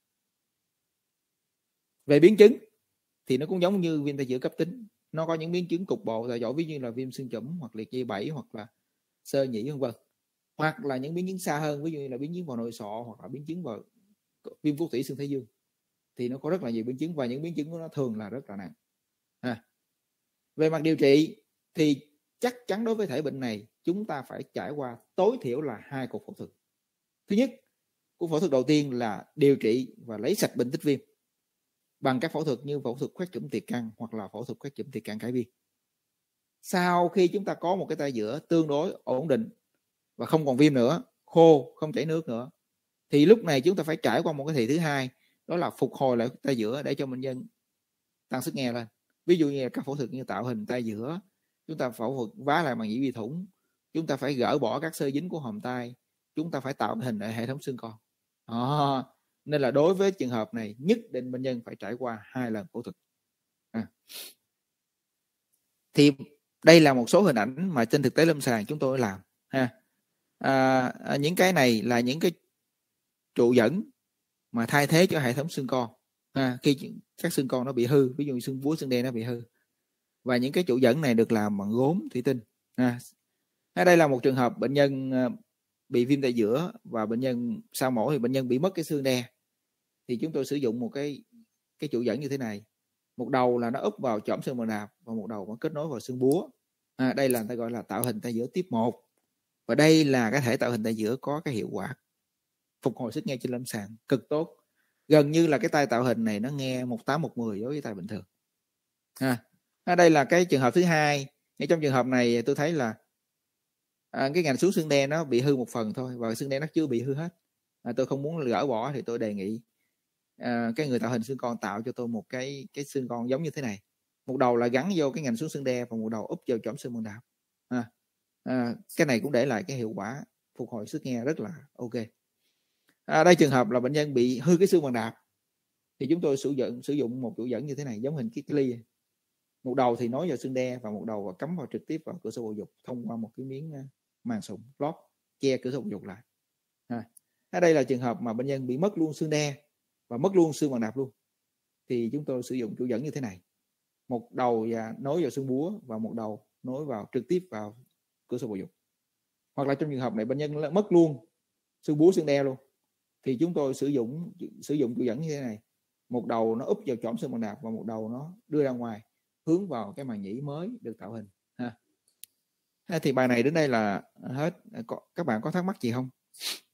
Về biến chứng thì nó cũng giống như viêm tai giữa cấp tính, nó có những biến chứng cục bộ tại chỗ, ví như là viêm xương chủm hoặc liệt dây bẫy hoặc là xơ nhĩ v.v. Hoặc là những biến chứng xa hơn, ví dụ như là biến chứng vào nội sọ hoặc là biến chứng vào viêm cốt tủy xương thái dương, thì nó có rất là nhiều biến chứng và những biến chứng của nó thường là rất là nặng. Về mặt điều trị thì chắc chắn đối với thể bệnh này chúng ta phải trải qua tối thiểu là 2 cuộc phẫu thuật. Thứ nhất, cuộc phẫu thuật đầu tiên là điều trị và lấy sạch bệnh tích viêm. bằng các phẫu thuật như phẫu thuật khoét chủm tiền căn hoặc là phẫu thuật khoét chủm tiền căn cải biên. Sau khi chúng ta có một cái tay giữa tương đối ổn định và không còn viêm nữa, khô, không chảy nước nữa, thì lúc này chúng ta phải trải qua một cái thị thứ hai, đó là phục hồi lại tay giữa để cho bệnh nhân tăng sức nghe lên. Ví dụ như là các phẫu thuật như tạo hình tay giữa, chúng ta phẫu thuật vá lại bằng nhĩ vi thủng, chúng ta phải gỡ bỏ các xơ dính của hòm tay, chúng ta phải tạo hình lại hệ thống xương con. Nên là đối với trường hợp này nhất định bệnh nhân phải trải qua 2 lần phẫu thuật. Thì đây là một số hình ảnh mà trên thực tế lâm sàng chúng tôi làm ha. Những cái này là những cái trụ dẫn mà thay thế cho hệ thống xương con khi các xương con nó bị hư, ví dụ như xương búa, xương đen nó bị hư, và những cái trụ dẫn này được làm bằng gốm thủy tinh. Ở đây là một trường hợp bệnh nhân bị viêm tay giữa và bệnh nhân sau mổ thì bệnh nhân bị mất cái xương đen, thì chúng tôi sử dụng một cái trụ dẫn như thế này. Một đầu là nó úp vào chõm xương bằng đạp và một đầu nó kết nối vào xương búa. Đây là người ta gọi là tạo hình tay giữa tiếp 1. Và đây là cái thể tạo hình tay giữa có cái hiệu quả phục hồi sức nghe trên lâm sàng cực tốt. Gần như là cái tay tạo hình này nó nghe 18 110 đối với tay bình thường. Đây là cái trường hợp thứ hai. Trong trường hợp này tôi thấy là cái ngành xuống xương đen nó bị hư một phần thôi, và xương đen nó chưa bị hư hết. Tôi không muốn gỡ bỏ thì tôi đề nghị cái người tạo hình xương con tạo cho tôi một cái xương con giống như thế này. Một đầu là gắn vô cái ngành xuống xương đen và một đầu úp vào chõm xương bằng đạp. Cái này cũng để lại cái hiệu quả phục hồi sức nghe rất là ok. Đây trường hợp là bệnh nhân bị hư cái xương bằng đạp, thì chúng tôi sử dụng một trụ dẫn như thế này, giống hình cái ly. Một đầu thì nối vào xương đen và một đầu cắm vào trực tiếp vào cửa sổ bầu dục thông qua một cái miếng màng sụn lót che cửa sổ bầu dục lại. Ở đây là trường hợp mà bệnh nhân bị mất luôn xương đen và mất luôn xương bằng đạp luôn, thì chúng tôi sử dụng trụ dẫn như thế này. Một đầu nối vào xương búa và một đầu nối vào trực tiếp vào cửa sổ bầu dục. Hoặc là trong trường hợp này bệnh nhân mất luôn xương búa, xương đen luôn, thì chúng tôi sử dụng trụ dẫn như thế này. Một đầu nó úp vào chõm xương bằng đạp và một đầu nó đưa ra ngoài hướng vào cái màng nhĩ mới được tạo hình. Thì bài này đến đây là hết. Các bạn có thắc mắc gì không?